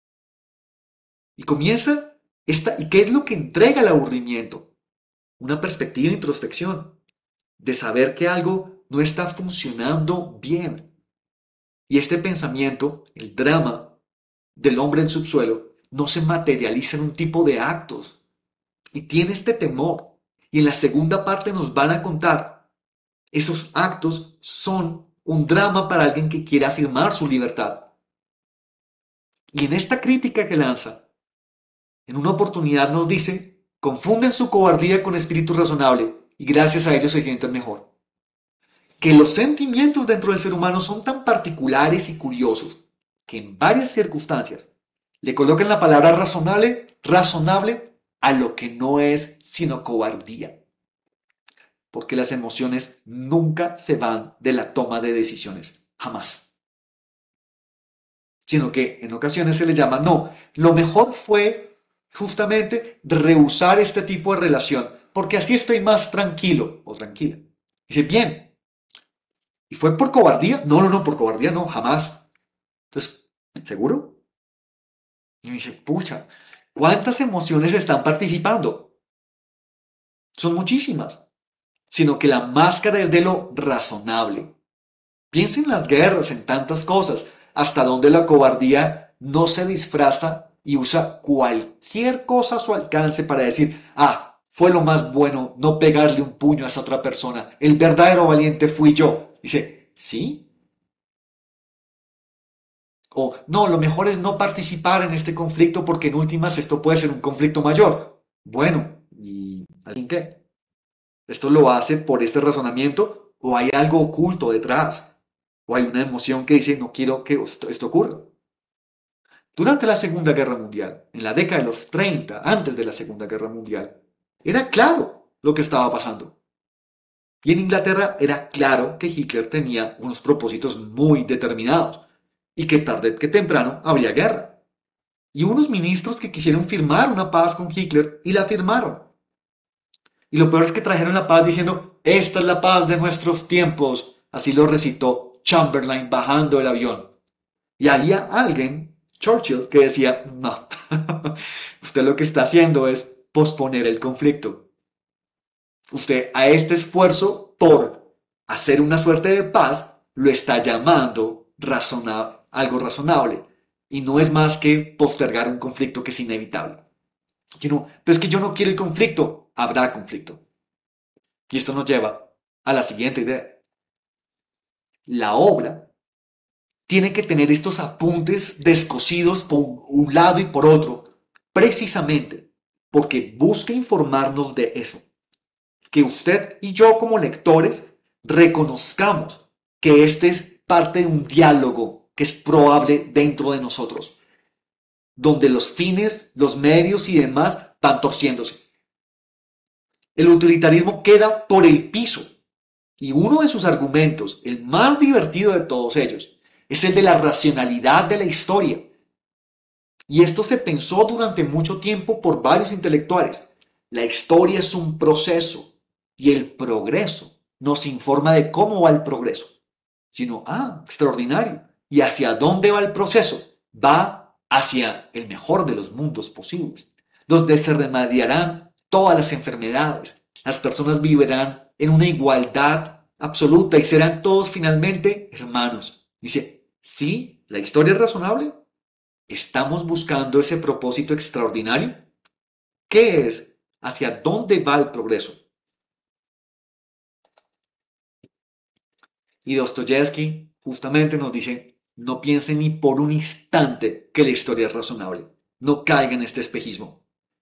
Y comienza esta, ¿y qué es lo que entrega el aburrimiento? Una perspectiva de introspección, de saber que algo no está funcionando bien. Y este pensamiento, el drama del hombre en subsuelo, no se materializa en un tipo de actos. Y tiene este temor. Y en la segunda parte nos van a contar, esos actos son un drama para alguien que quiere afirmar su libertad. Y en esta crítica que lanza, en una oportunidad nos dice, confunden su cobardía con espíritu razonable y gracias a ello se sienten mejor. Que los sentimientos dentro del ser humano son tan particulares y curiosos que en varias circunstancias le colocan la palabra razonable, razonable a lo que no es sino cobardía. Porque las emociones nunca se van de la toma de decisiones, jamás. Sino que en ocasiones se le llama, no, lo mejor fue justamente rehusar este tipo de relación, porque así estoy más tranquilo o tranquila. Dice, bien, ¿y fue por cobardía? No, no, no, por cobardía no, jamás. Entonces, ¿seguro? Y me dice, pucha, ¿cuántas emociones están participando? Son muchísimas, sino que la máscara es de lo razonable. Piensa en las guerras, en tantas cosas, hasta donde la cobardía no se disfraza y usa cualquier cosa a su alcance para decir, ah, fue lo más bueno no pegarle un puño a esa otra persona, el verdadero valiente fui yo. Dice, ¿sí? O no, lo mejor es no participar en este conflicto porque en últimas esto puede ser un conflicto mayor. Bueno, ¿y alguien qué? ¿Esto lo hace por este razonamiento o hay algo oculto detrás? ¿O hay una emoción que dice no quiero que esto, esto ocurra? Durante la Segunda Guerra Mundial, en la década de los treinta, antes de la Segunda Guerra Mundial, era claro lo que estaba pasando. Y en Inglaterra era claro que Hitler tenía unos propósitos muy determinados. y que tarde que temprano habría guerra. Y unos ministros que quisieron firmar una paz con Hitler y la firmaron. Y lo peor es que trajeron la paz diciendo, esta es la paz de nuestros tiempos. Así lo recitó Chamberlain bajando del avión. Y había alguien, Churchill, que decía, no, usted lo que está haciendo es posponer el conflicto. Usted a este esfuerzo por hacer una suerte de paz lo está llamando razona algo razonable. Y no es más que postergar un conflicto que es inevitable. You know, pero es que yo no quiero el conflicto. Habrá conflicto. Y esto nos lleva a la siguiente idea. La obra tiene que tener estos apuntes descosidos por un lado y por otro, precisamente porque busca informarnos de eso. Que usted y yo como lectores reconozcamos que este es parte de un diálogo que es probable dentro de nosotros, donde los fines, los medios y demás van torciéndose. El utilitarismo queda por el piso. Y uno de sus argumentos, el más divertido de todos ellos, es el de la racionalidad de la historia. Y esto se pensó durante mucho tiempo por varios intelectuales. La historia es un proceso y el progreso nos informa de cómo va el progreso. Sino, ah, extraordinario. ¿Y hacia dónde va el proceso? Va hacia el mejor de los mundos posibles, donde se remediarán todas las enfermedades. Las personas vivirán en una igualdad absoluta y serán todos finalmente hermanos. Dice, sí, la historia es razonable. ¿Estamos buscando ese propósito extraordinario? ¿Qué es? ¿Hacia dónde va el progreso? Y Dostoyevsky justamente nos dice, no piense ni por un instante que la historia es razonable. No caiga en este espejismo.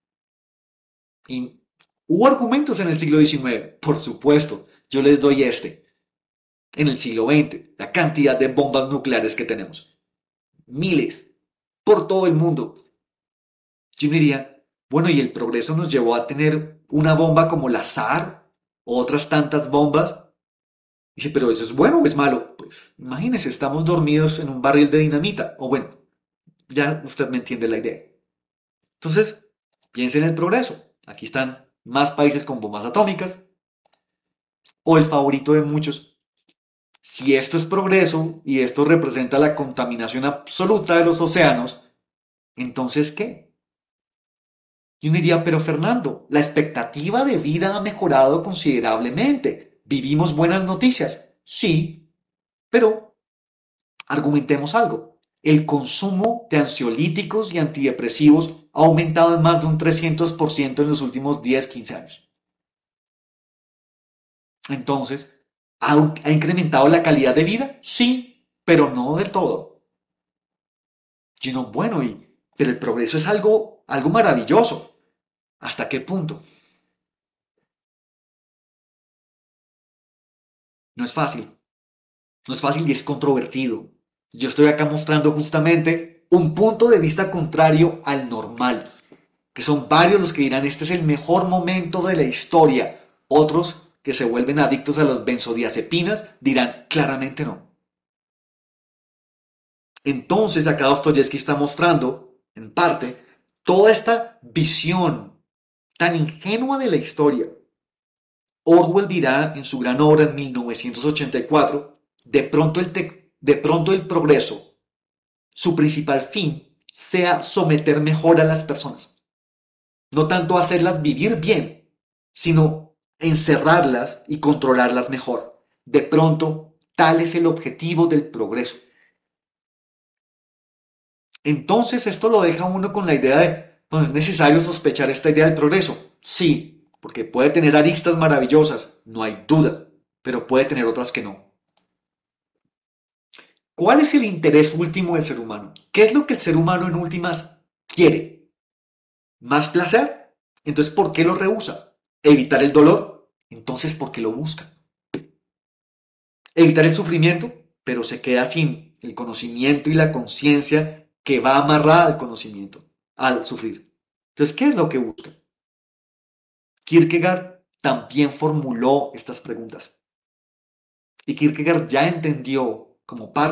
Y hubo argumentos en el siglo diecinueve, por supuesto, yo les doy este. En el siglo veinte, la cantidad de bombas nucleares que tenemos. Miles, por todo el mundo. Yo diría, bueno, ¿y el progreso nos llevó a tener una bomba como la SAR o otras tantas bombas? Dice, pero ¿eso es bueno o es malo? Pues imagínese, estamos dormidos en un barril de dinamita. O bueno, ya usted me entiende la idea. Entonces, piense en el progreso. Aquí están más países con bombas atómicas. O el favorito de muchos. Si esto es progreso y esto representa la contaminación absoluta de los océanos, entonces ¿qué? Yo diría, pero Fernando, la expectativa de vida ha mejorado considerablemente. Vivimos buenas noticias. Sí, pero argumentemos algo. El consumo de ansiolíticos y antidepresivos ha aumentado en más de un trescientos por ciento en los últimos diez, quince años. Entonces, ¿ha, ¿ha incrementado la calidad de vida? Sí, pero no del todo. Y no, bueno, y, pero el progreso es algo, algo maravilloso. ¿Hasta qué punto? No es fácil. No es fácil y es controvertido. Yo estoy acá mostrando justamente un punto de vista contrario al normal, que son varios los que dirán este es el mejor momento de la historia. Otros que se vuelven adictos a las benzodiazepinas dirán claramente no. Entonces acá Dostoyevsky está mostrando, en parte, toda esta visión tan ingenua de la historia. Orwell dirá en su gran obra en mil novecientos ochenta y cuatro, de pronto el, te de pronto el progreso, su principal fin, sea someter mejor a las personas. No tanto hacerlas vivir bien, sino encerrarlas y controlarlas mejor. De pronto, tal es el objetivo del progreso. Entonces esto lo deja uno con la idea de, no es necesario sospechar esta idea del progreso. Sí, porque puede tener aristas maravillosas, no hay duda, pero puede tener otras que no. ¿Cuál es el interés último del ser humano? ¿Qué es lo que el ser humano en últimas quiere? ¿Más placer? Entonces, ¿por qué lo rehúsa? ¿Evitar el dolor? Entonces, ¿por qué lo busca? ¿Evitar el sufrimiento? Pero se queda sin el conocimiento y la conciencia que va amarrada al conocimiento, al sufrir. Entonces, ¿qué es lo que busca? Kierkegaard también formuló estas preguntas. Y Kierkegaard ya entendió como parte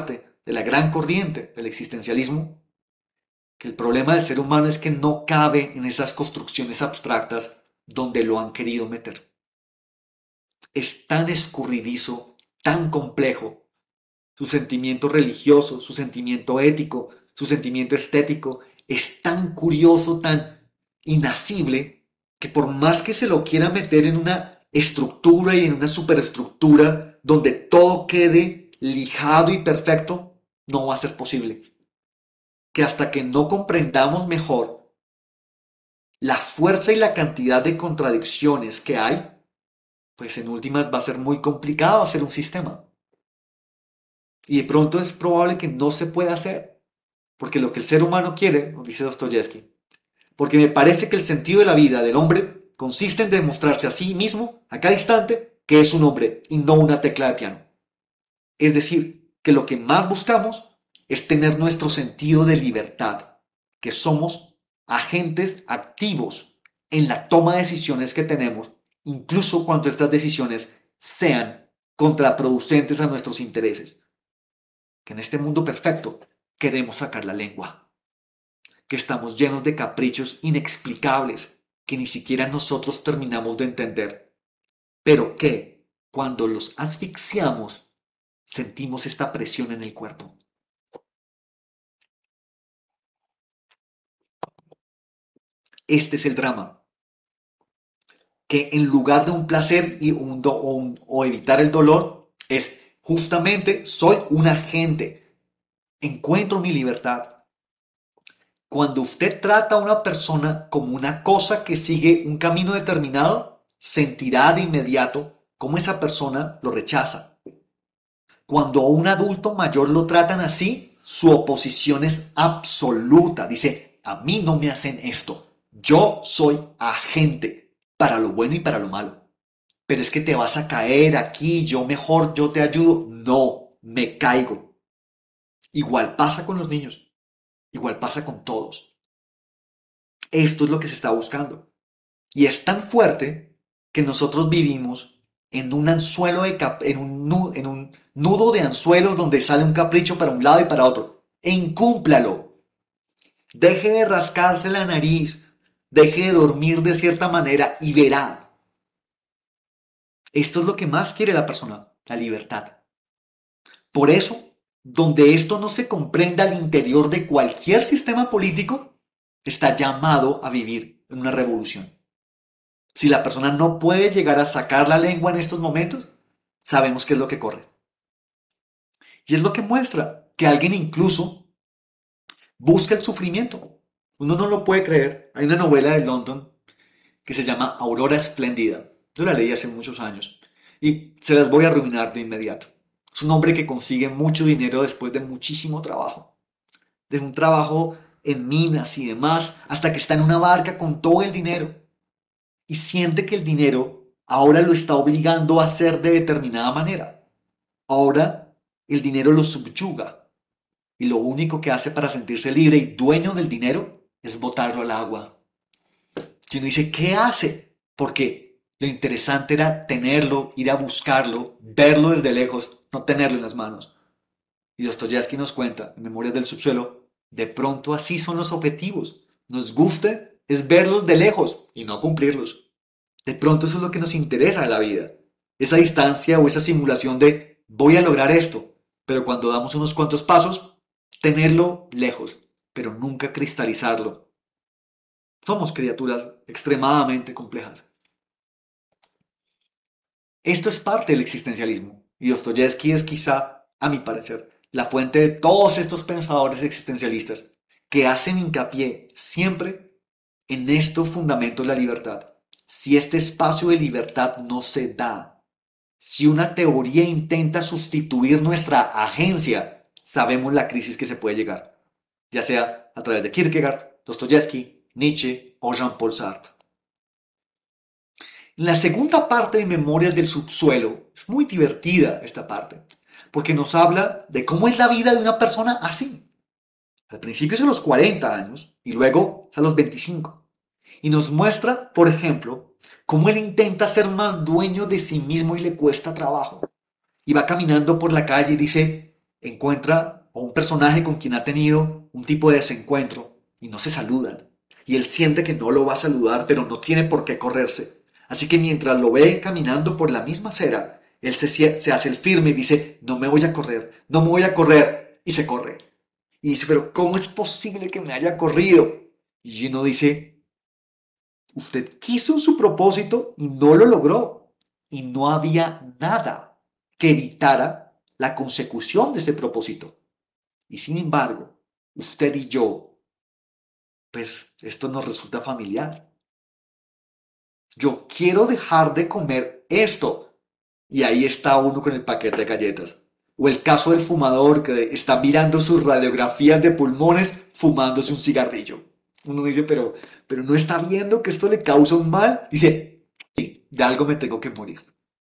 de la gran corriente del existencialismo, que el problema del ser humano es que no cabe en esas construcciones abstractas donde lo han querido meter. Es tan escurridizo, tan complejo, su sentimiento religioso, su sentimiento ético, su sentimiento estético, es tan curioso, tan inasible, que por más que se lo quiera meter en una estructura y en una superestructura donde todo quede lijado y perfecto, no va a ser posible. Que hasta que no comprendamos mejor la fuerza y la cantidad de contradicciones que hay, pues en últimas va a ser muy complicado hacer un sistema. Y de pronto es probable que no se pueda hacer, porque lo que el ser humano quiere, nos dice Dostoyevsky, porque me parece que el sentido de la vida del hombre consiste en demostrarse a sí mismo, a cada instante, que es un hombre y no una tecla de piano. Es decir, que lo que más buscamos es tener nuestro sentido de libertad, que somos agentes activos en la toma de decisiones que tenemos, incluso cuando estas decisiones sean contraproducentes a nuestros intereses. Que en este mundo perfecto queremos sacar la lengua, que estamos llenos de caprichos inexplicables que ni siquiera nosotros terminamos de entender, pero que cuando los asfixiamos sentimos esta presión en el cuerpo. Este es el drama, que en lugar de un placer y un do, o, un, o evitar el dolor, es justamente soy un agente, encuentro mi libertad. Cuando usted trata a una persona como una cosa que sigue un camino determinado, sentirá de inmediato cómo esa persona lo rechaza. Cuando a un adulto mayor lo tratan así, su oposición es absoluta. Dice, a mí no me hacen esto. Yo soy agente para lo bueno y para lo malo. Pero es que te vas a caer aquí, yo mejor, yo te ayudo. No, me caigo. Igual pasa con los niños. Igual pasa con todos. Esto es lo que se está buscando. Y es tan fuerte que nosotros vivimos en un anzuelo de cap en, un nudo, en un nudo de anzuelos donde sale un capricho para un lado y para otro. E incúmplalo. Deje de rascarse la nariz. Deje de dormir de cierta manera y verá. Esto es lo que más quiere la persona, la libertad. Por eso, donde esto no se comprenda al interior de cualquier sistema político, está llamado a vivir en una revolución. Si la persona no puede llegar a sacar la lengua en estos momentos, sabemos qué es lo que corre. Y es lo que muestra que alguien incluso busca el sufrimiento. Uno no lo puede creer. Hay una novela de London que se llama Aurora Espléndida. Yo la leí hace muchos años y se las voy a arruinar de inmediato. Es un hombre que consigue mucho dinero después de muchísimo trabajo. De un trabajo en minas y demás, hasta que está en una barca con todo el dinero. Y siente que el dinero ahora lo está obligando a hacer de determinada manera. Ahora el dinero lo subyuga. Y lo único que hace para sentirse libre y dueño del dinero es botarlo al agua. Y uno dice, ¿qué hace? Porque lo interesante era tenerlo, ir a buscarlo, verlo desde lejos, no tenerlo en las manos. Y Dostoyevsky nos cuenta, en Memorias del Subsuelo, de pronto así son los objetivos. Nos gusta es verlos de lejos y no cumplirlos. De pronto eso es lo que nos interesa de la vida. Esa distancia o esa simulación de voy a lograr esto, pero cuando damos unos cuantos pasos, tenerlo lejos, pero nunca cristalizarlo. Somos criaturas extremadamente complejas. Esto es parte del existencialismo, y Dostoyevsky es quizá, a mi parecer, la fuente de todos estos pensadores existencialistas que hacen hincapié siempre en estos fundamentos de la libertad. Si este espacio de libertad no se da, si una teoría intenta sustituir nuestra agencia, sabemos la crisis que se puede llegar, ya sea a través de Kierkegaard, Dostoyevsky, Nietzsche o Jean-Paul Sartre. En la segunda parte de Memorias del Subsuelo, es muy divertida esta parte, porque nos habla de cómo es la vida de una persona así. Al principio es a los cuarenta años y luego a los veinticinco. Y nos muestra, por ejemplo, cómo él intenta ser más dueño de sí mismo y le cuesta trabajo. Y va caminando por la calle y dice, encuentra o un personaje con quien ha tenido un tipo de desencuentro y no se saludan. Y él siente que no lo va a saludar, pero no tiene por qué correrse. Así que mientras lo ve caminando por la misma acera, él se, se hace el firme y dice, no me voy a correr, no me voy a correr. Y se corre. Y dice, pero ¿cómo es posible que me haya corrido? Y uno dice, usted quiso su propósito y no lo logró. Y no había nada que evitara la consecución de ese propósito. Y sin embargo, usted y yo, pues esto nos resulta familiar. Yo quiero dejar de comer esto. Y ahí está uno con el paquete de galletas. O el caso del fumador que está mirando sus radiografías de pulmones fumándose un cigarrillo. Uno dice, pero, pero no está viendo que esto le causa un mal. Dice, sí, de algo me tengo que morir.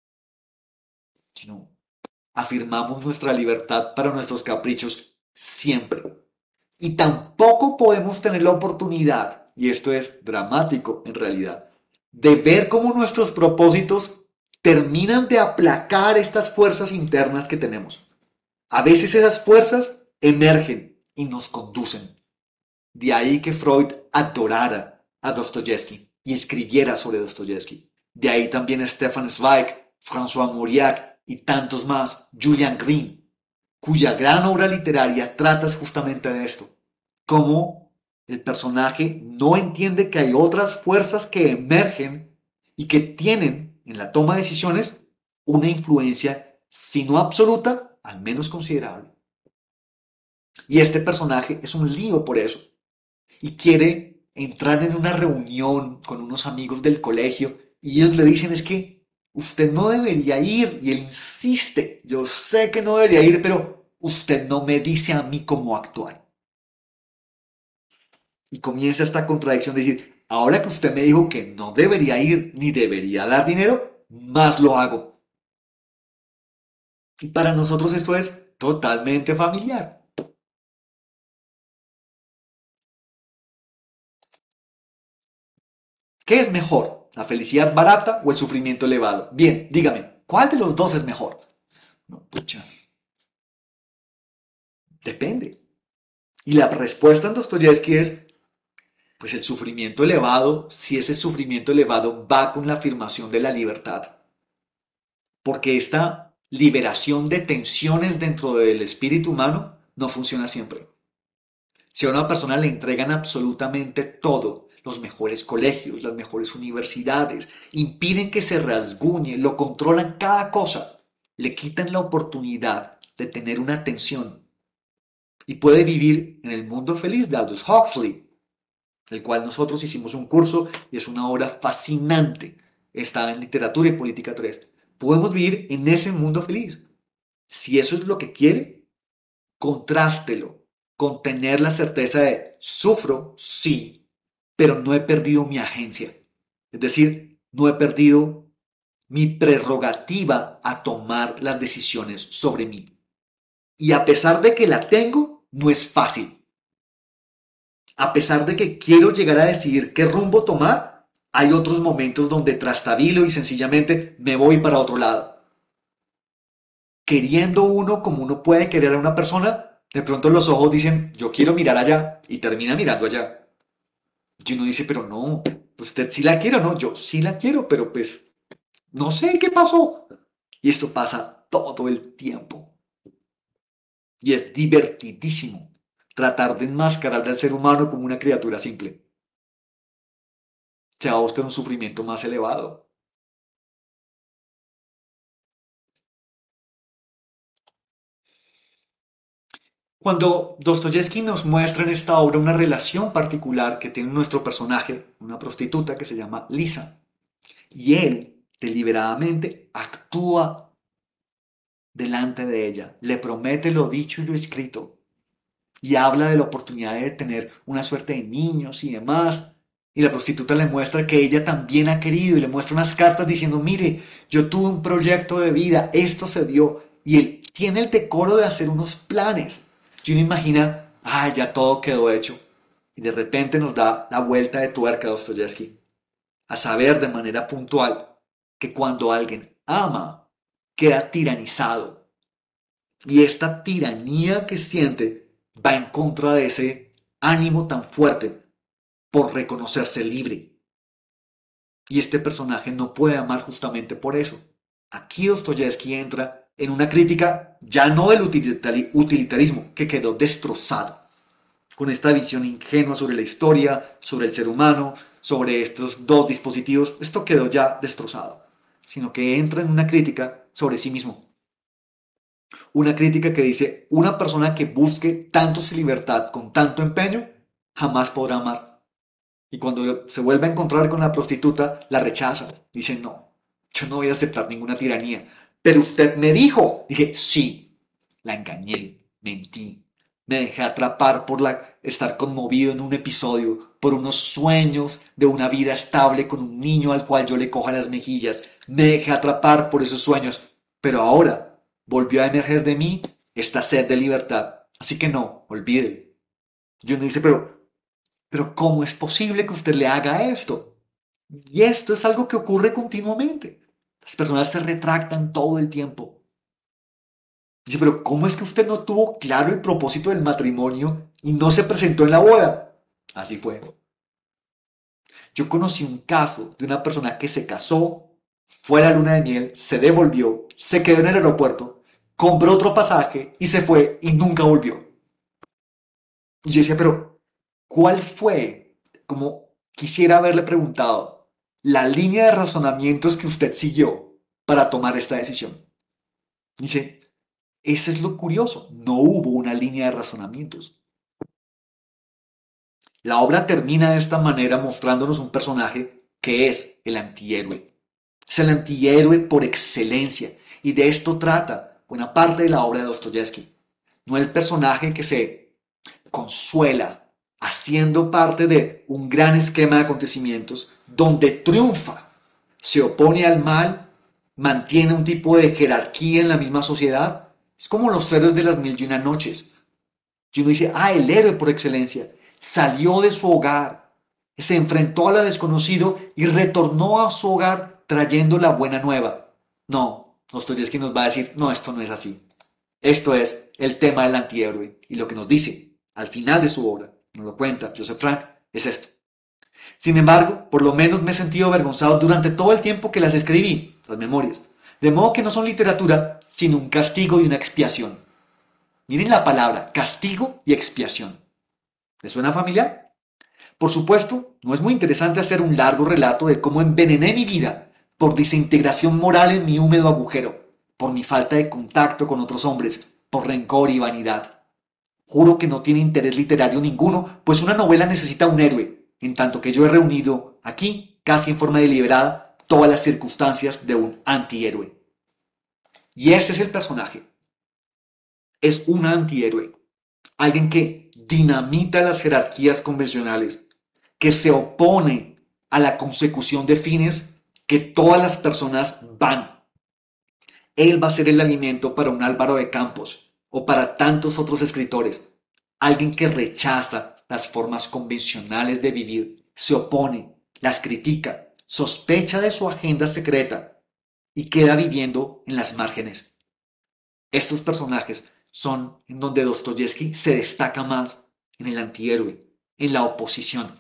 No. Afirmamos nuestra libertad para nuestros caprichos siempre. Y tampoco podemos tener la oportunidad, y esto es dramático en realidad, de ver cómo nuestros propósitos terminan de aplacar estas fuerzas internas que tenemos. A veces esas fuerzas emergen y nos conducen. De ahí que Freud adorara a Dostoyevsky y escribiera sobre Dostoyevsky. De ahí también Stefan Zweig, François Mauriac y tantos más, Julian Green, cuya gran obra literaria trata justamente de esto. Cómo el personaje no entiende que hay otras fuerzas que emergen y que tienen en la toma de decisiones una influencia, si no absoluta, al menos considerable. Y este personaje es un lío por eso. Y quiere entrar en una reunión con unos amigos del colegio y ellos le dicen es que usted no debería ir. Y él insiste, yo sé que no debería ir, pero usted no me dice a mí cómo actuar. Y comienza esta contradicción de decir, ahora que usted me dijo que no debería ir ni debería dar dinero, más lo hago. Y para nosotros esto es totalmente familiar. ¿Qué es mejor? ¿La felicidad barata o el sufrimiento elevado? Bien, dígame, ¿cuál de los dos es mejor? No, pucha, depende. Y la respuesta en Dostoyevsky es, pues el sufrimiento elevado, si ese sufrimiento elevado va con la afirmación de la libertad. Porque esta liberación de tensiones dentro del espíritu humano no funciona siempre. Si a una persona le entregan absolutamente todo, los mejores colegios, las mejores universidades, impiden que se rasguñe, lo controlan cada cosa, le quitan la oportunidad de tener una atención y puede vivir en el mundo feliz de Aldous Huxley, el cual nosotros hicimos un curso y es una obra fascinante. Está en Literatura y Política tres. Podemos vivir en ese mundo feliz. Si eso es lo que quiere, contrástelo con tener la certeza de sufro, sí, pero no he perdido mi agencia. Es decir, no he perdido mi prerrogativa a tomar las decisiones sobre mí. Y a pesar de que la tengo, no es fácil. A pesar de que quiero llegar a decidir qué rumbo tomar, hay otros momentos donde trastabilo y sencillamente me voy para otro lado. Queriendo uno como uno puede querer a una persona, de pronto los ojos dicen, yo quiero mirar allá, y termina mirando allá. Y uno dice, pero no, usted sí la quiere o no, yo sí la quiero, pero pues no sé qué pasó. Y esto pasa todo el tiempo. Y es divertidísimo tratar de enmascarar al ser humano como una criatura simple. Se va a buscar un sufrimiento más elevado. Cuando Dostoyevsky nos muestra en esta obra una relación particular que tiene nuestro personaje, una prostituta que se llama Lisa, y él deliberadamente actúa delante de ella, le promete lo dicho y lo escrito, y habla de la oportunidad de tener una suerte de niños y demás, y la prostituta le muestra que ella también ha querido y le muestra unas cartas diciendo, mire, yo tuve un proyecto de vida, esto se dio, y él tiene el decoro de hacer unos planes. Y uno imagina, ah, ya todo quedó hecho. Y de repente nos da la vuelta de tuerca a Dostoyevsky, a saber de manera puntual que cuando alguien ama, queda tiranizado. Y esta tiranía que siente va en contra de ese ánimo tan fuerte por reconocerse libre. Y este personaje no puede amar justamente por eso. Aquí Dostoyevsky entra en una crítica ya no del utilitarismo, que quedó destrozado, con esta visión ingenua sobre la historia, sobre el ser humano, sobre estos dos dispositivos. Esto quedó ya destrozado, sino que entra en una crítica sobre sí mismo. Una crítica que dice, una persona que busque tanto su libertad con tanto empeño, jamás podrá amar. Y cuando se vuelve a encontrar con la prostituta, la rechaza. Dice, no, yo no voy a aceptar ninguna tiranía. Pero usted me dijo. Dije, sí, la engañé, mentí. Me dejé atrapar por la, estar conmovido en un episodio, por unos sueños de una vida estable con un niño al cual yo le coja las mejillas. Me dejé atrapar por esos sueños. Pero ahora volvió a emerger de mí esta sed de libertad. Así que no, olvídelo. Y uno dice, pero, pero ¿cómo es posible que usted le haga esto? Y esto es algo que ocurre continuamente. Las personas se retractan todo el tiempo. Dice, pero ¿cómo es que usted no tuvo claro el propósito del matrimonio y no se presentó en la boda? Así fue. Yo conocí un caso de una persona que se casó, fue a la luna de miel, se devolvió, se quedó en el aeropuerto, compró otro pasaje y se fue y nunca volvió. Y yo decía, pero ¿cuál fue? Como quisiera haberle preguntado, la línea de razonamientos que usted siguió para tomar esta decisión. Dice, eso es lo curioso, no hubo una línea de razonamientos. La obra termina de esta manera mostrándonos un personaje que es el antihéroe. Es el antihéroe por excelencia, y de esto trata buena parte de la obra de Dostoyevsky. No el personaje que se consuela haciendo parte de un gran esquema de acontecimientos donde triunfa, se opone al mal, mantiene un tipo de jerarquía en la misma sociedad. Es como los héroes de las mil y una noches. Y uno dice, ah, el héroe por excelencia salió de su hogar, se enfrentó a lo desconocido y retornó a su hogar trayendo la buena nueva. No, Dostoyevsky nos va a decir, no, esto no es así. Esto es el tema del antihéroe. Y lo que nos dice al final de su obra, nos lo cuenta Joseph Frank, es esto. Sin embargo, por lo menos me he sentido avergonzado durante todo el tiempo que las escribí, las memorias. De modo que no son literatura, sino un castigo y una expiación. Miren la palabra, castigo y expiación. ¿Les suena familiar? Por supuesto, no es muy interesante hacer un largo relato de cómo envenené mi vida por desintegración moral en mi húmedo agujero, por mi falta de contacto con otros hombres, por rencor y vanidad. Juro que no tiene interés literario ninguno, pues una novela necesita un héroe, en tanto que yo he reunido aquí, casi en forma deliberada, todas las circunstancias de un antihéroe. Y este es el personaje. Es un antihéroe. Alguien que dinamita las jerarquías convencionales, que se opone a la consecución de fines que todas las personas van. Él va a ser el alimento para un Álvaro de Campos o para tantos otros escritores. Alguien que rechaza las formas convencionales de vivir, se opone, las critica, sospecha de su agenda secreta y queda viviendo en las márgenes. Estos personajes son en donde Dostoyevsky se destaca más, en el antihéroe, en la oposición.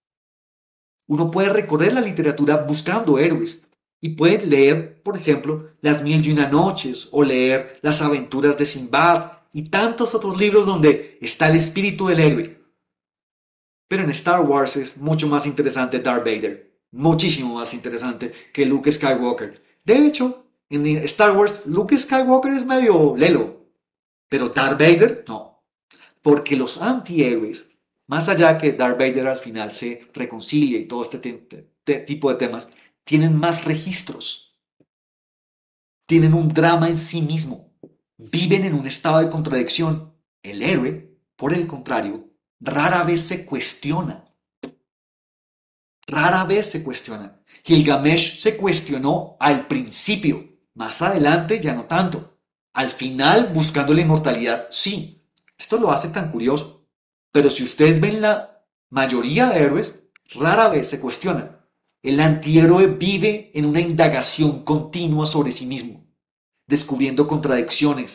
Uno puede recorrer la literatura buscando héroes y puede leer, por ejemplo, Las Mil y Una Noches o leer Las Aventuras de Sinbad y tantos otros libros donde está el espíritu del héroe. Pero en Star Wars es mucho más interesante Darth Vader, muchísimo más interesante que Luke Skywalker. De hecho, en Star Wars Luke Skywalker es medio lelo, pero Darth Vader no, porque los antihéroes, más allá que Darth Vader al final se reconcilia y todo este tipo de temas, tienen más registros, tienen un drama en sí mismo, viven en un estado de contradicción. El héroe, por el contrario, rara vez se cuestiona, rara vez se cuestiona. Gilgamesh se cuestionó al principio, más adelante ya no tanto. Al final, buscando la inmortalidad, sí. Esto lo hace tan curioso. Pero si ustedes ven la mayoría de héroes, rara vez se cuestionan. El antihéroe vive en una indagación continua sobre sí mismo, descubriendo contradicciones,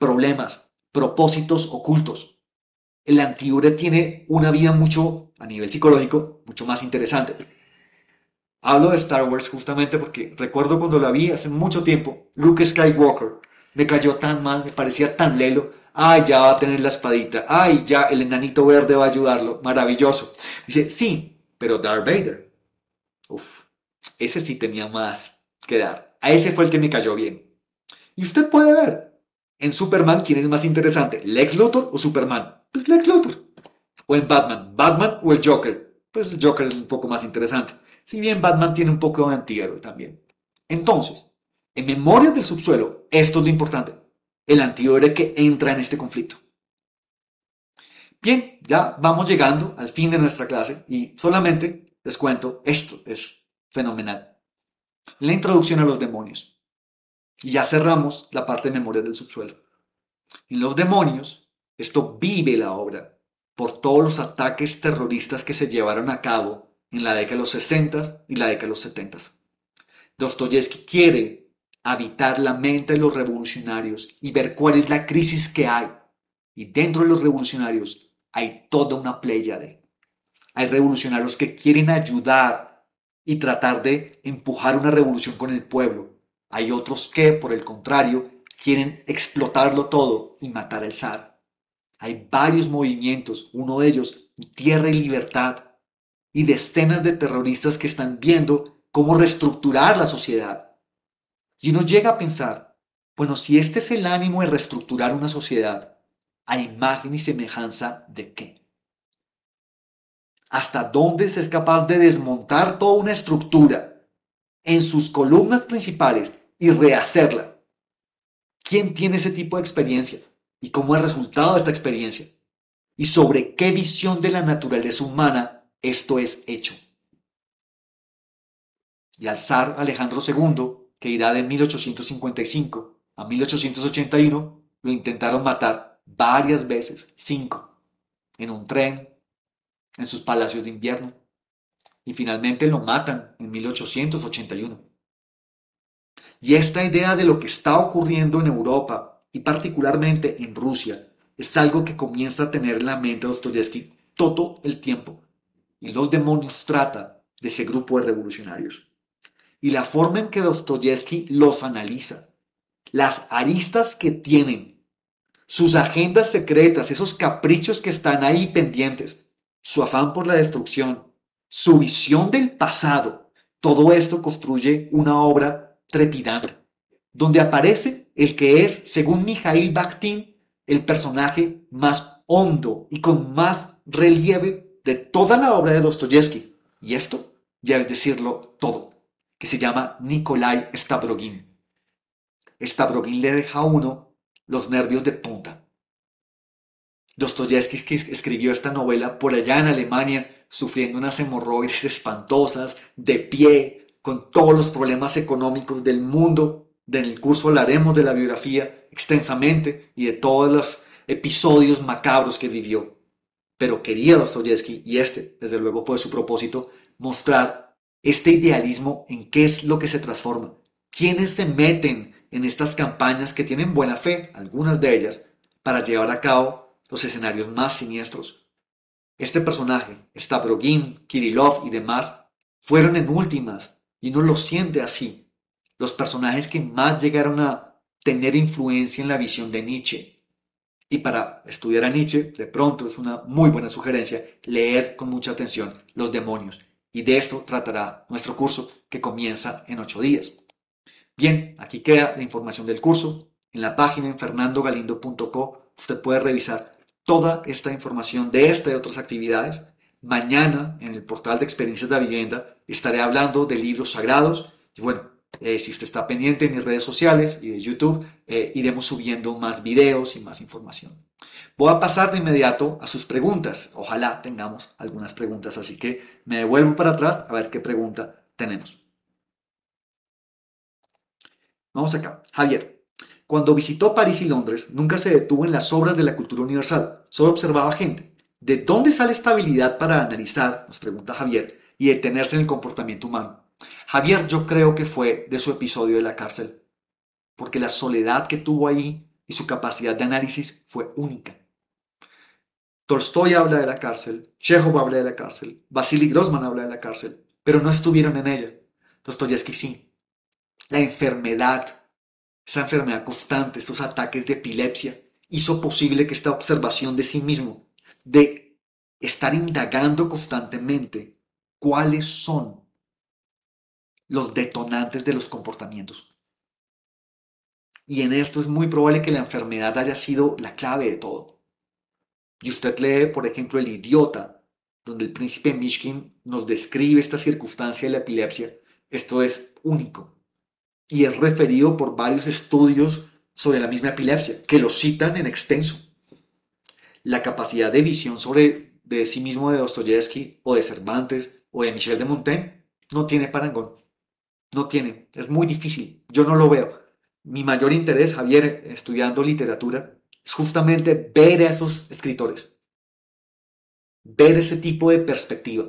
problemas, propósitos ocultos. El antihéroe tiene una vida mucho, a nivel psicológico, mucho más interesante. Hablo de Star Wars justamente porque recuerdo cuando la vi hace mucho tiempo, Luke Skywalker, me cayó tan mal, me parecía tan lelo. Ay, ya va a tener la espadita. Ay, ya el enanito verde va a ayudarlo. Maravilloso. Dice, sí, pero Darth Vader. Uf, ese sí tenía más que dar. A ese fue el que me cayó bien. Y usted puede ver en Superman quién es más interesante, Lex Luthor o Superman. Pues Lex Luthor. O en Batman, Batman o el Joker. Pues el Joker es un poco más interesante. Si bien Batman tiene un poco de antihéroe también. Entonces, en Memorias del Subsuelo, esto es lo importante. El antihéroe que entra en este conflicto. Bien, ya vamos llegando al fin de nuestra clase y solamente les cuento, esto es fenomenal. La introducción a los demonios. Y ya cerramos la parte de Memorias del Subsuelo. En los demonios, esto vive la obra por todos los ataques terroristas que se llevaron a cabo en la década de los sesenta y la década de los setenta. Dostoyevsky quiere habitar la mente de los revolucionarios y ver cuál es la crisis que hay. Y dentro de los revolucionarios hay toda una pléyade. Hay revolucionarios que quieren ayudar y tratar de empujar una revolución con el pueblo. Hay otros que, por el contrario, quieren explotarlo todo y matar al zar. Hay varios movimientos, uno de ellos, Tierra y Libertad, y decenas de terroristas que están viendo cómo reestructurar la sociedad. Y uno llega a pensar, bueno, si este es el ánimo de reestructurar una sociedad, ¿a imagen y semejanza de qué? ¿Hasta dónde se es capaz de desmontar toda una estructura en sus columnas principales y rehacerla? ¿Quién tiene ese tipo de experiencia? ¿Y cómo es el resultado de esta experiencia? ¿Y sobre qué visión de la naturaleza humana esto es hecho? Y al zar Alejandro segundo, que irá de mil ochocientos cincuenta y cinco a mil ochocientos ochenta y uno, lo intentaron matar varias veces, cinco, en un tren, en sus palacios de invierno, y finalmente lo matan en mil ochocientos ochenta y uno. Y esta idea de lo que está ocurriendo en Europa, y particularmente en Rusia, es algo que comienza a tener en la mente de Dostoyevsky todo el tiempo. Y los demonios trata de ese grupo de revolucionarios. Y la forma en que Dostoyevsky los analiza, las aristas que tienen, sus agendas secretas, esos caprichos que están ahí pendientes, su afán por la destrucción, su visión del pasado, todo esto construye una obra trepidante, donde aparece el que es, según Mikhail Bakhtin, el personaje más hondo y con más relieve de toda la obra de Dostoyevsky. Y esto ya es decirlo todo, que se llama Nikolai Stavrogin. Stavrogin le deja a uno los nervios de punta. Dostoyevsky escribió esta novela por allá en Alemania, sufriendo unas hemorroides espantosas, de pie, con todos los problemas económicos del mundo. En el curso hablaremos de la biografía extensamente y de todos los episodios macabros que vivió. Pero quería Dostoyevsky, y este, desde luego, fue su propósito, mostrar este idealismo en qué es lo que se transforma. ¿Quiénes se meten en estas campañas que tienen buena fe, algunas de ellas, para llevar a cabo los escenarios más siniestros? Este personaje, Stavrogin, Kirillov y demás, fueron en últimas, y uno lo siente así, los personajes que más llegaron a tener influencia en la visión de Nietzsche. Y para estudiar a Nietzsche, de pronto es una muy buena sugerencia leer con mucha atención Los demonios. Y de esto tratará nuestro curso que comienza en ocho días. Bien, aquí queda la información del curso. En la página en fernando galindo punto co usted puede revisar toda esta información de esta y otras actividades. Mañana en el portal de Experiencias de la Vivienda estaré hablando de libros sagrados. Y bueno, eh, si usted está pendiente en mis redes sociales y de YouTube, eh, iremos subiendo más videos y más información. Voy a pasar de inmediato a sus preguntas. Ojalá tengamos algunas preguntas, así que me devuelvo para atrás a ver qué pregunta tenemos. Vamos acá. Javier, cuando visitó París y Londres, nunca se detuvo en las obras de la cultura universal, solo observaba gente. ¿De dónde sale esta habilidad para analizar, nos pregunta Javier, y detenerse en el comportamiento humano? Javier, yo creo que fue de su episodio de la cárcel, porque la soledad que tuvo ahí y su capacidad de análisis fue única. Tolstoy habla de la cárcel, Chekhov habla de la cárcel, Vasily Grossman habla de la cárcel, pero no estuvieron en ella. Dostoyevsky sí. La enfermedad, esa enfermedad constante, estos ataques de epilepsia, hizo posible que esta observación de sí mismo, de estar indagando constantemente cuáles son los detonantes de los comportamientos. Y en esto es muy probable que la enfermedad haya sido la clave de todo. Y usted lee, por ejemplo, El Idiota, donde el príncipe Mishkin nos describe esta circunstancia de la epilepsia. Esto es único. Y es referido por varios estudios sobre la misma epilepsia, que lo citan en extenso. La capacidad de visión sobre de sí mismo de Dostoyevsky, o de Cervantes, o de Michel de Montaigne, no tiene parangón. No tiene. Es muy difícil. Yo no lo veo. Mi mayor interés, Javier, estudiando literatura, es justamente ver a esos escritores, ver ese tipo de perspectiva.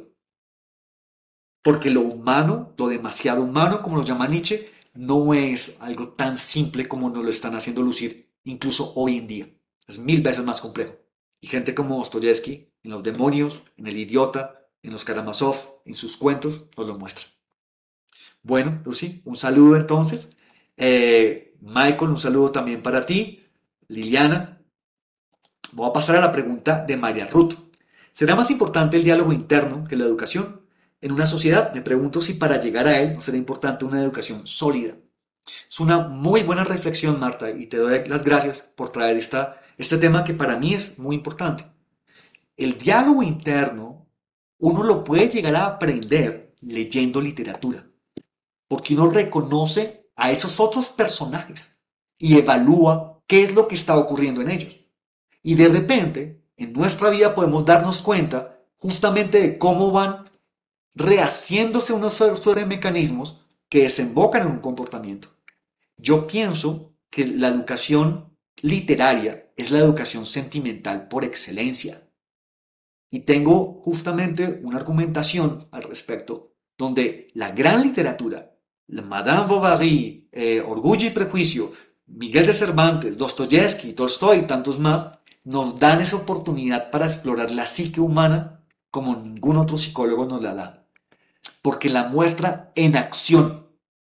Porque lo humano, lo demasiado humano, como lo llama Nietzsche, no es algo tan simple como nos lo están haciendo lucir, incluso hoy en día. Es mil veces más complejo. Y gente como Dostoyevsky, en Los Demonios, en El Idiota, en Los Karamazov, en sus cuentos, nos lo muestra. Bueno, Lucy, un saludo entonces. Eh, Michael, un saludo también para ti. Liliana, voy a pasar a la pregunta de María Ruth. ¿Será más importante el diálogo interno que la educación? En una sociedad, me pregunto si para llegar a él no será importante una educación sólida. Es una muy buena reflexión, Marta, y te doy las gracias por traer esta, este tema que para mí es muy importante. El diálogo interno, uno lo puede llegar a aprender leyendo literatura, porque uno reconoce a esos otros personajes y evalúa qué es lo que está ocurriendo en ellos. Y de repente, en nuestra vida podemos darnos cuenta justamente de cómo van rehaciéndose unos suerte de mecanismos que desembocan en un comportamiento. Yo pienso que la educación literaria es la educación sentimental por excelencia. Y tengo justamente una argumentación al respecto, donde la gran literatura, la Madame Bovary, eh, Orgullo y Prejuicio, Miguel de Cervantes, Dostoyevsky, Tolstoy y tantos más, nos dan esa oportunidad para explorar la psique humana como ningún otro psicólogo nos la da. Porque la muestra en acción.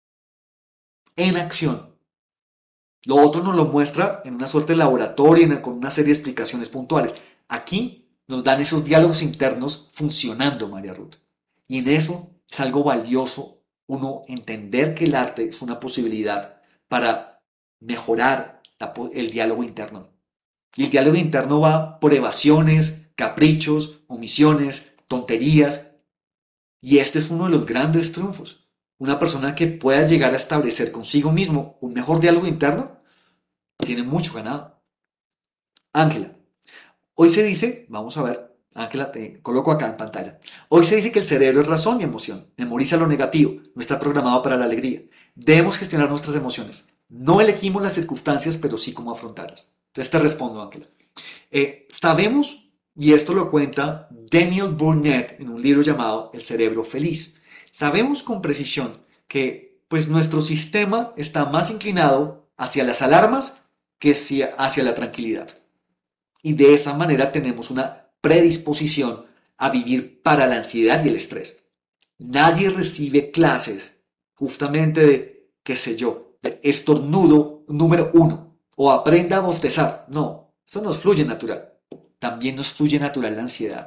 En acción. Lo otro nos lo muestra en una suerte de laboratorio, con una serie de explicaciones puntuales. Aquí nos dan esos diálogos internos funcionando, María Ruth. Y en eso es algo valioso uno entender que el arte es una posibilidad para mejorar la, el diálogo interno. Y el diálogo interno va por evasiones, caprichos, omisiones, tonterías. Y este es uno de los grandes triunfos. Una persona que pueda llegar a establecer consigo mismo un mejor diálogo interno, tiene mucho ganado. Ángela, hoy se dice, vamos a ver, Ángela, te coloco acá en pantalla. Hoy se dice que el cerebro es razón y emoción. Memoriza lo negativo, no está programado para la alegría. Debemos gestionar nuestras emociones. No elegimos las circunstancias, pero sí cómo afrontarlas. Entonces te respondo, Ángela. Eh, sabemos, y esto lo cuenta Daniel Burnett en un libro llamado El cerebro feliz. Sabemos con precisión que pues, nuestro sistema está más inclinado hacia las alarmas que hacia, hacia la tranquilidad. Y de esa manera tenemos una predisposición a vivir para la ansiedad y el estrés. Nadie recibe clases justamente de, qué sé yo, de estornudo número uno o aprenda a bostezar. No, eso nos fluye natural. También nos fluye natural la ansiedad.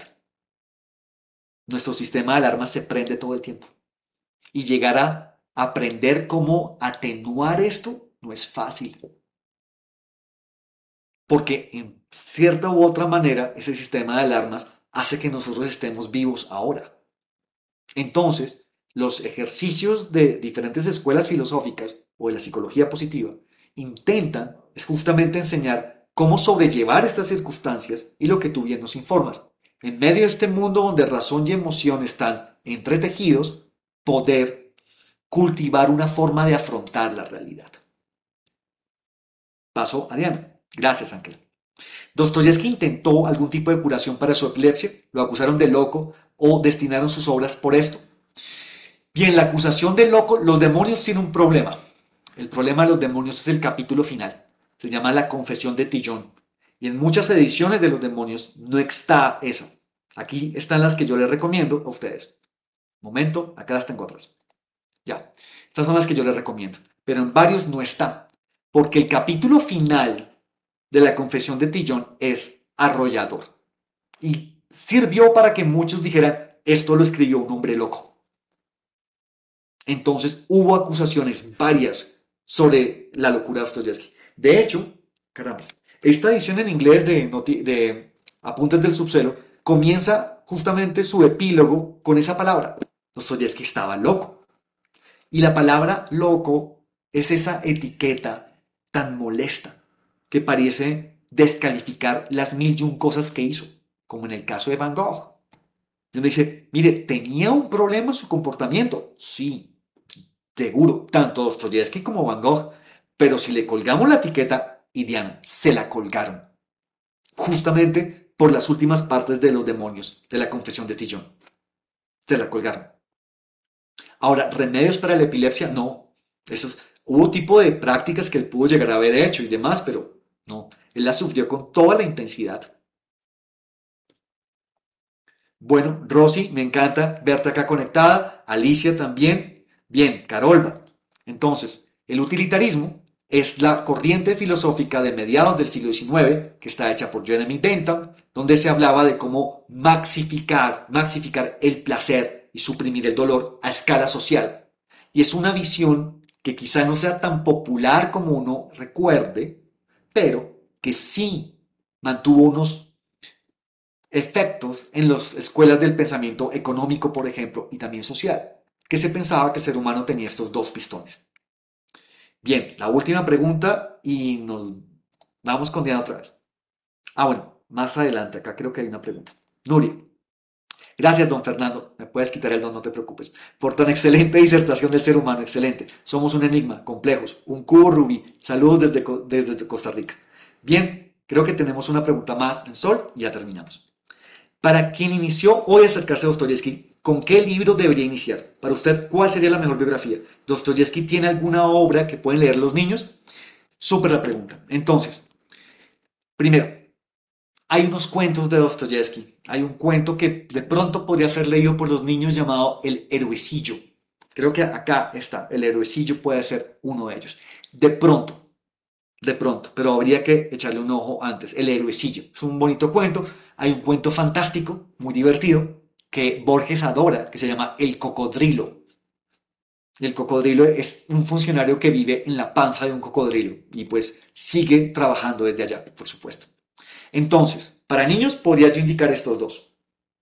Nuestro sistema de alarmas se prende todo el tiempo. Y llegar a aprender cómo atenuar esto no es fácil. Porque en cierta u otra manera ese sistema de alarmas hace que nosotros estemos vivos ahora. Entonces, los ejercicios de diferentes escuelas filosóficas o de la psicología positiva intentan es justamente enseñar cómo sobrellevar estas circunstancias y lo que tú bien nos informas. En medio de este mundo donde razón y emoción están entretejidos, poder cultivar una forma de afrontar la realidad. Paso a Diana. Gracias, Ángela. Dostoyevsky intentó algún tipo de curación para su epilepsia, lo acusaron de loco o destinaron sus obras por esto. Bien, la acusación de loco, los demonios tienen un problema. El problema de los demonios es el capítulo final. Se llama La Confesión de Tillón. Y en muchas ediciones de Los Demonios no está esa. Aquí están las que yo les recomiendo a ustedes. Momento, acá las tengo atrás. Ya, estas son las que yo les recomiendo. Pero en varios no está. Porque el capítulo final de La Confesión de Tillón es arrollador. Y sirvió para que muchos dijeran, esto lo escribió un hombre loco. Entonces hubo acusaciones varias sobre la locura de Dostoyevsky. De hecho, caramba, esta edición en inglés de, de Apuntes del Subsuelo comienza justamente su epílogo con esa palabra. Dostoyevsky estaba loco. Y la palabra loco es esa etiqueta tan molesta que parece descalificar las mil y un cosas que hizo, como en el caso de Van Gogh. Donde dice, mire, tenía un problema en su comportamiento. Sí, seguro, tanto Dostoyevsky como Van Gogh. Pero si le colgamos la etiqueta, y Diana, se la colgaron. Justamente por las últimas partes de Los Demonios, de la Confesión de Tillón. Se la colgaron. Ahora, remedios para la epilepsia, no. Esos, hubo tipo de prácticas que él pudo llegar a haber hecho y demás, pero no. Él las sufrió con toda la intensidad. Bueno, Rosy, me encanta verte acá conectada. Alicia también. Bien, Carolba. Entonces, el utilitarismo es la corriente filosófica de mediados del siglo diecinueve, que está hecha por Jeremy Bentham, donde se hablaba de cómo maxificar, maxificar el placer y suprimir el dolor a escala social. Y es una visión que quizá no sea tan popular como uno recuerde, pero que sí mantuvo unos efectos en las escuelas del pensamiento económico, por ejemplo, y también social, que se pensaba que el ser humano tenía estos dos pistones. Bien, la última pregunta y nos vamos con Diana otra vez. Ah, bueno, más adelante, acá creo que hay una pregunta. Nuria. Gracias, don Fernando. Me puedes quitar el don, no te preocupes. Por tan excelente disertación del ser humano, excelente. Somos un enigma, complejos, un cubo rubí. Saludos desde, desde Costa Rica. Bien, creo que tenemos una pregunta más en Sol y ya terminamos. Para quien inició hoy a acercarse a Dostoyevsky, ¿con qué libro debería iniciar? Para usted, ¿cuál sería la mejor biografía? ¿Dostoyevsky tiene alguna obra que pueden leer los niños? Súper la pregunta. Entonces, primero, hay unos cuentos de Dostoyevsky. Hay un cuento que de pronto podría ser leído por los niños llamado El Héroecillo. Creo que acá está. El Héroecillo puede ser uno de ellos. De pronto, de pronto, pero habría que echarle un ojo antes. El Héroecillo. Es un bonito cuento. Hay un cuento fantástico, muy divertido, que Borges adora, que se llama El Cocodrilo. El cocodrilo es un funcionario que vive en la panza de un cocodrilo y pues sigue trabajando desde allá, por supuesto. Entonces, para niños podría yo indicar estos dos.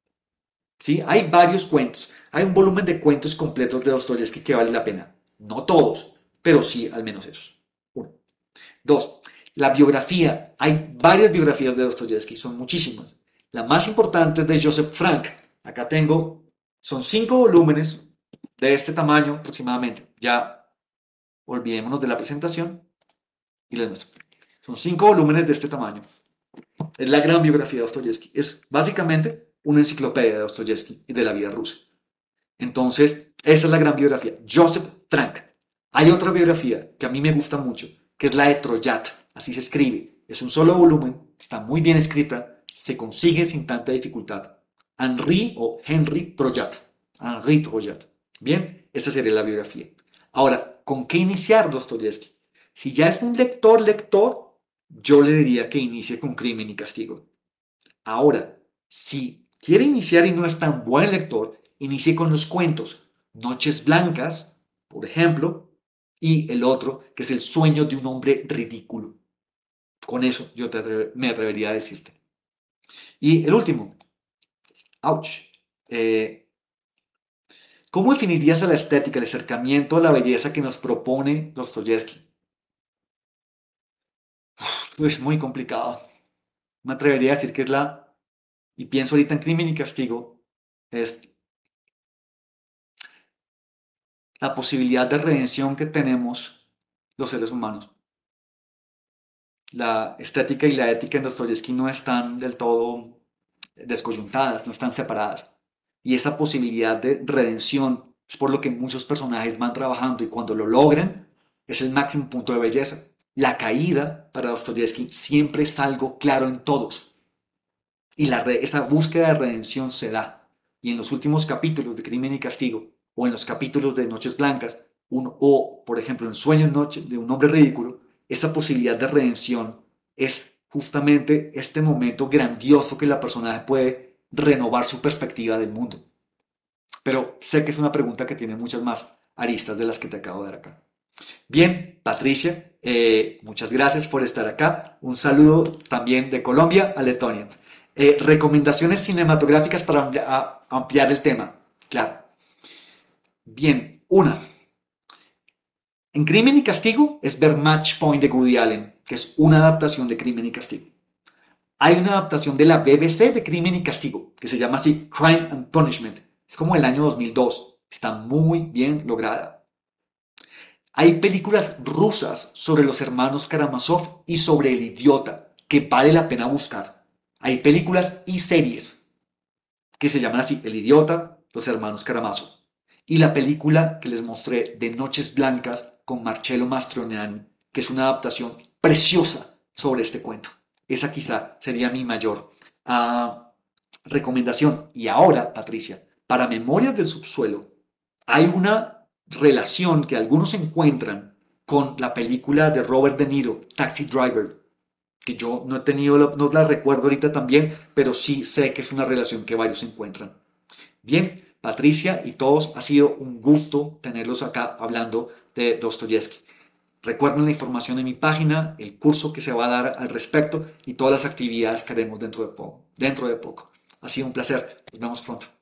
¿Sí? Hay varios cuentos. Hay un volumen de cuentos completos de Dostoyevsky que vale la pena. No todos, pero sí al menos esos. Uno. Dos. La biografía. Hay varias biografías de Dostoyevsky, son muchísimas. La más importante es de Joseph Frank. Acá tengo, son cinco volúmenes de este tamaño aproximadamente. Ya olvidémonos de la presentación y les muestro. Son cinco volúmenes de este tamaño. Es la gran biografía de Dostoyevsky. Es básicamente una enciclopedia de Dostoyevsky y de la vida rusa. Entonces, esta es la gran biografía. Joseph Frank. Hay otra biografía que a mí me gusta mucho, que es la de Troyat. Así se escribe. Es un solo volumen, está muy bien escrita, se consigue sin tanta dificultad. Henri o Henry Troyat. Henri Troyat. Bien, esta sería la biografía. Ahora, ¿con qué iniciar Dostoyevsky? Si ya es un lector, lector, yo le diría que inicie con Crimen y Castigo. Ahora, si quiere iniciar y no es tan buen lector, inicie con los cuentos. Noches Blancas, por ejemplo, y el otro, que es El sueño de un hombre ridículo. Con eso yo te atreve, me atrevería a decirte. Y el último, ouch. Eh, ¿Cómo definirías a la estética, el acercamiento a la belleza que nos propone Dostoyevsky? Es muy complicado. Me atrevería a decir que es la, y pienso ahorita en Crimen y Castigo, es la posibilidad de redención que tenemos los seres humanos. La estética y la ética en Dostoyevsky no están del todo descoyuntadas, no están separadas. Y esa posibilidad de redención es por lo que muchos personajes van trabajando y cuando lo logran es el máximo punto de belleza. La caída para Dostoyevsky siempre es algo claro en todos. Y la esa búsqueda de redención se da. Y en los últimos capítulos de Crimen y Castigo, o en los capítulos de Noches Blancas, un, o por ejemplo en Sueños Noche, de un hombre ridículo, esta posibilidad de redención es justamente este momento grandioso que la persona puede renovar su perspectiva del mundo. Pero sé que es una pregunta que tiene muchas más aristas de las que te acabo de dar acá. Bien, Patricia, eh, muchas gracias por estar acá. Un saludo también de Colombia a Letonia. Eh, recomendaciones cinematográficas para ampli ampliar el tema. Claro. Bien, una. En Crimen y Castigo es ver Match Point de Woody Allen, que es una adaptación de Crimen y Castigo. Hay una adaptación de la B B C de Crimen y Castigo, que se llama así Crime and Punishment. Es como el año dos mil dos. Está muy bien lograda. Hay películas rusas sobre los hermanos Karamazov y sobre El Idiota, que vale la pena buscar. Hay películas y series que se llaman así, El Idiota, los hermanos Karamazov. Y la película que les mostré de Noches Blancas con Marcello Mastroianni, que es una adaptación preciosa sobre este cuento. Esa quizá sería mi mayor uh, recomendación. Y ahora, Patricia, para Memorias del Subsuelo, hay una relación que algunos encuentran con la película de Robert De Niro, Taxi Driver, que yo no he tenido, no la recuerdo ahorita también, pero sí sé que es una relación que varios encuentran. Bien, Patricia y todos, ha sido un gusto tenerlos acá hablando de Dostoyevsky. Recuerden la información en mi página, el curso que se va a dar al respecto y todas las actividades que haremos dentro de poco. Dentro de poco. Ha sido un placer. Nos vemos pronto.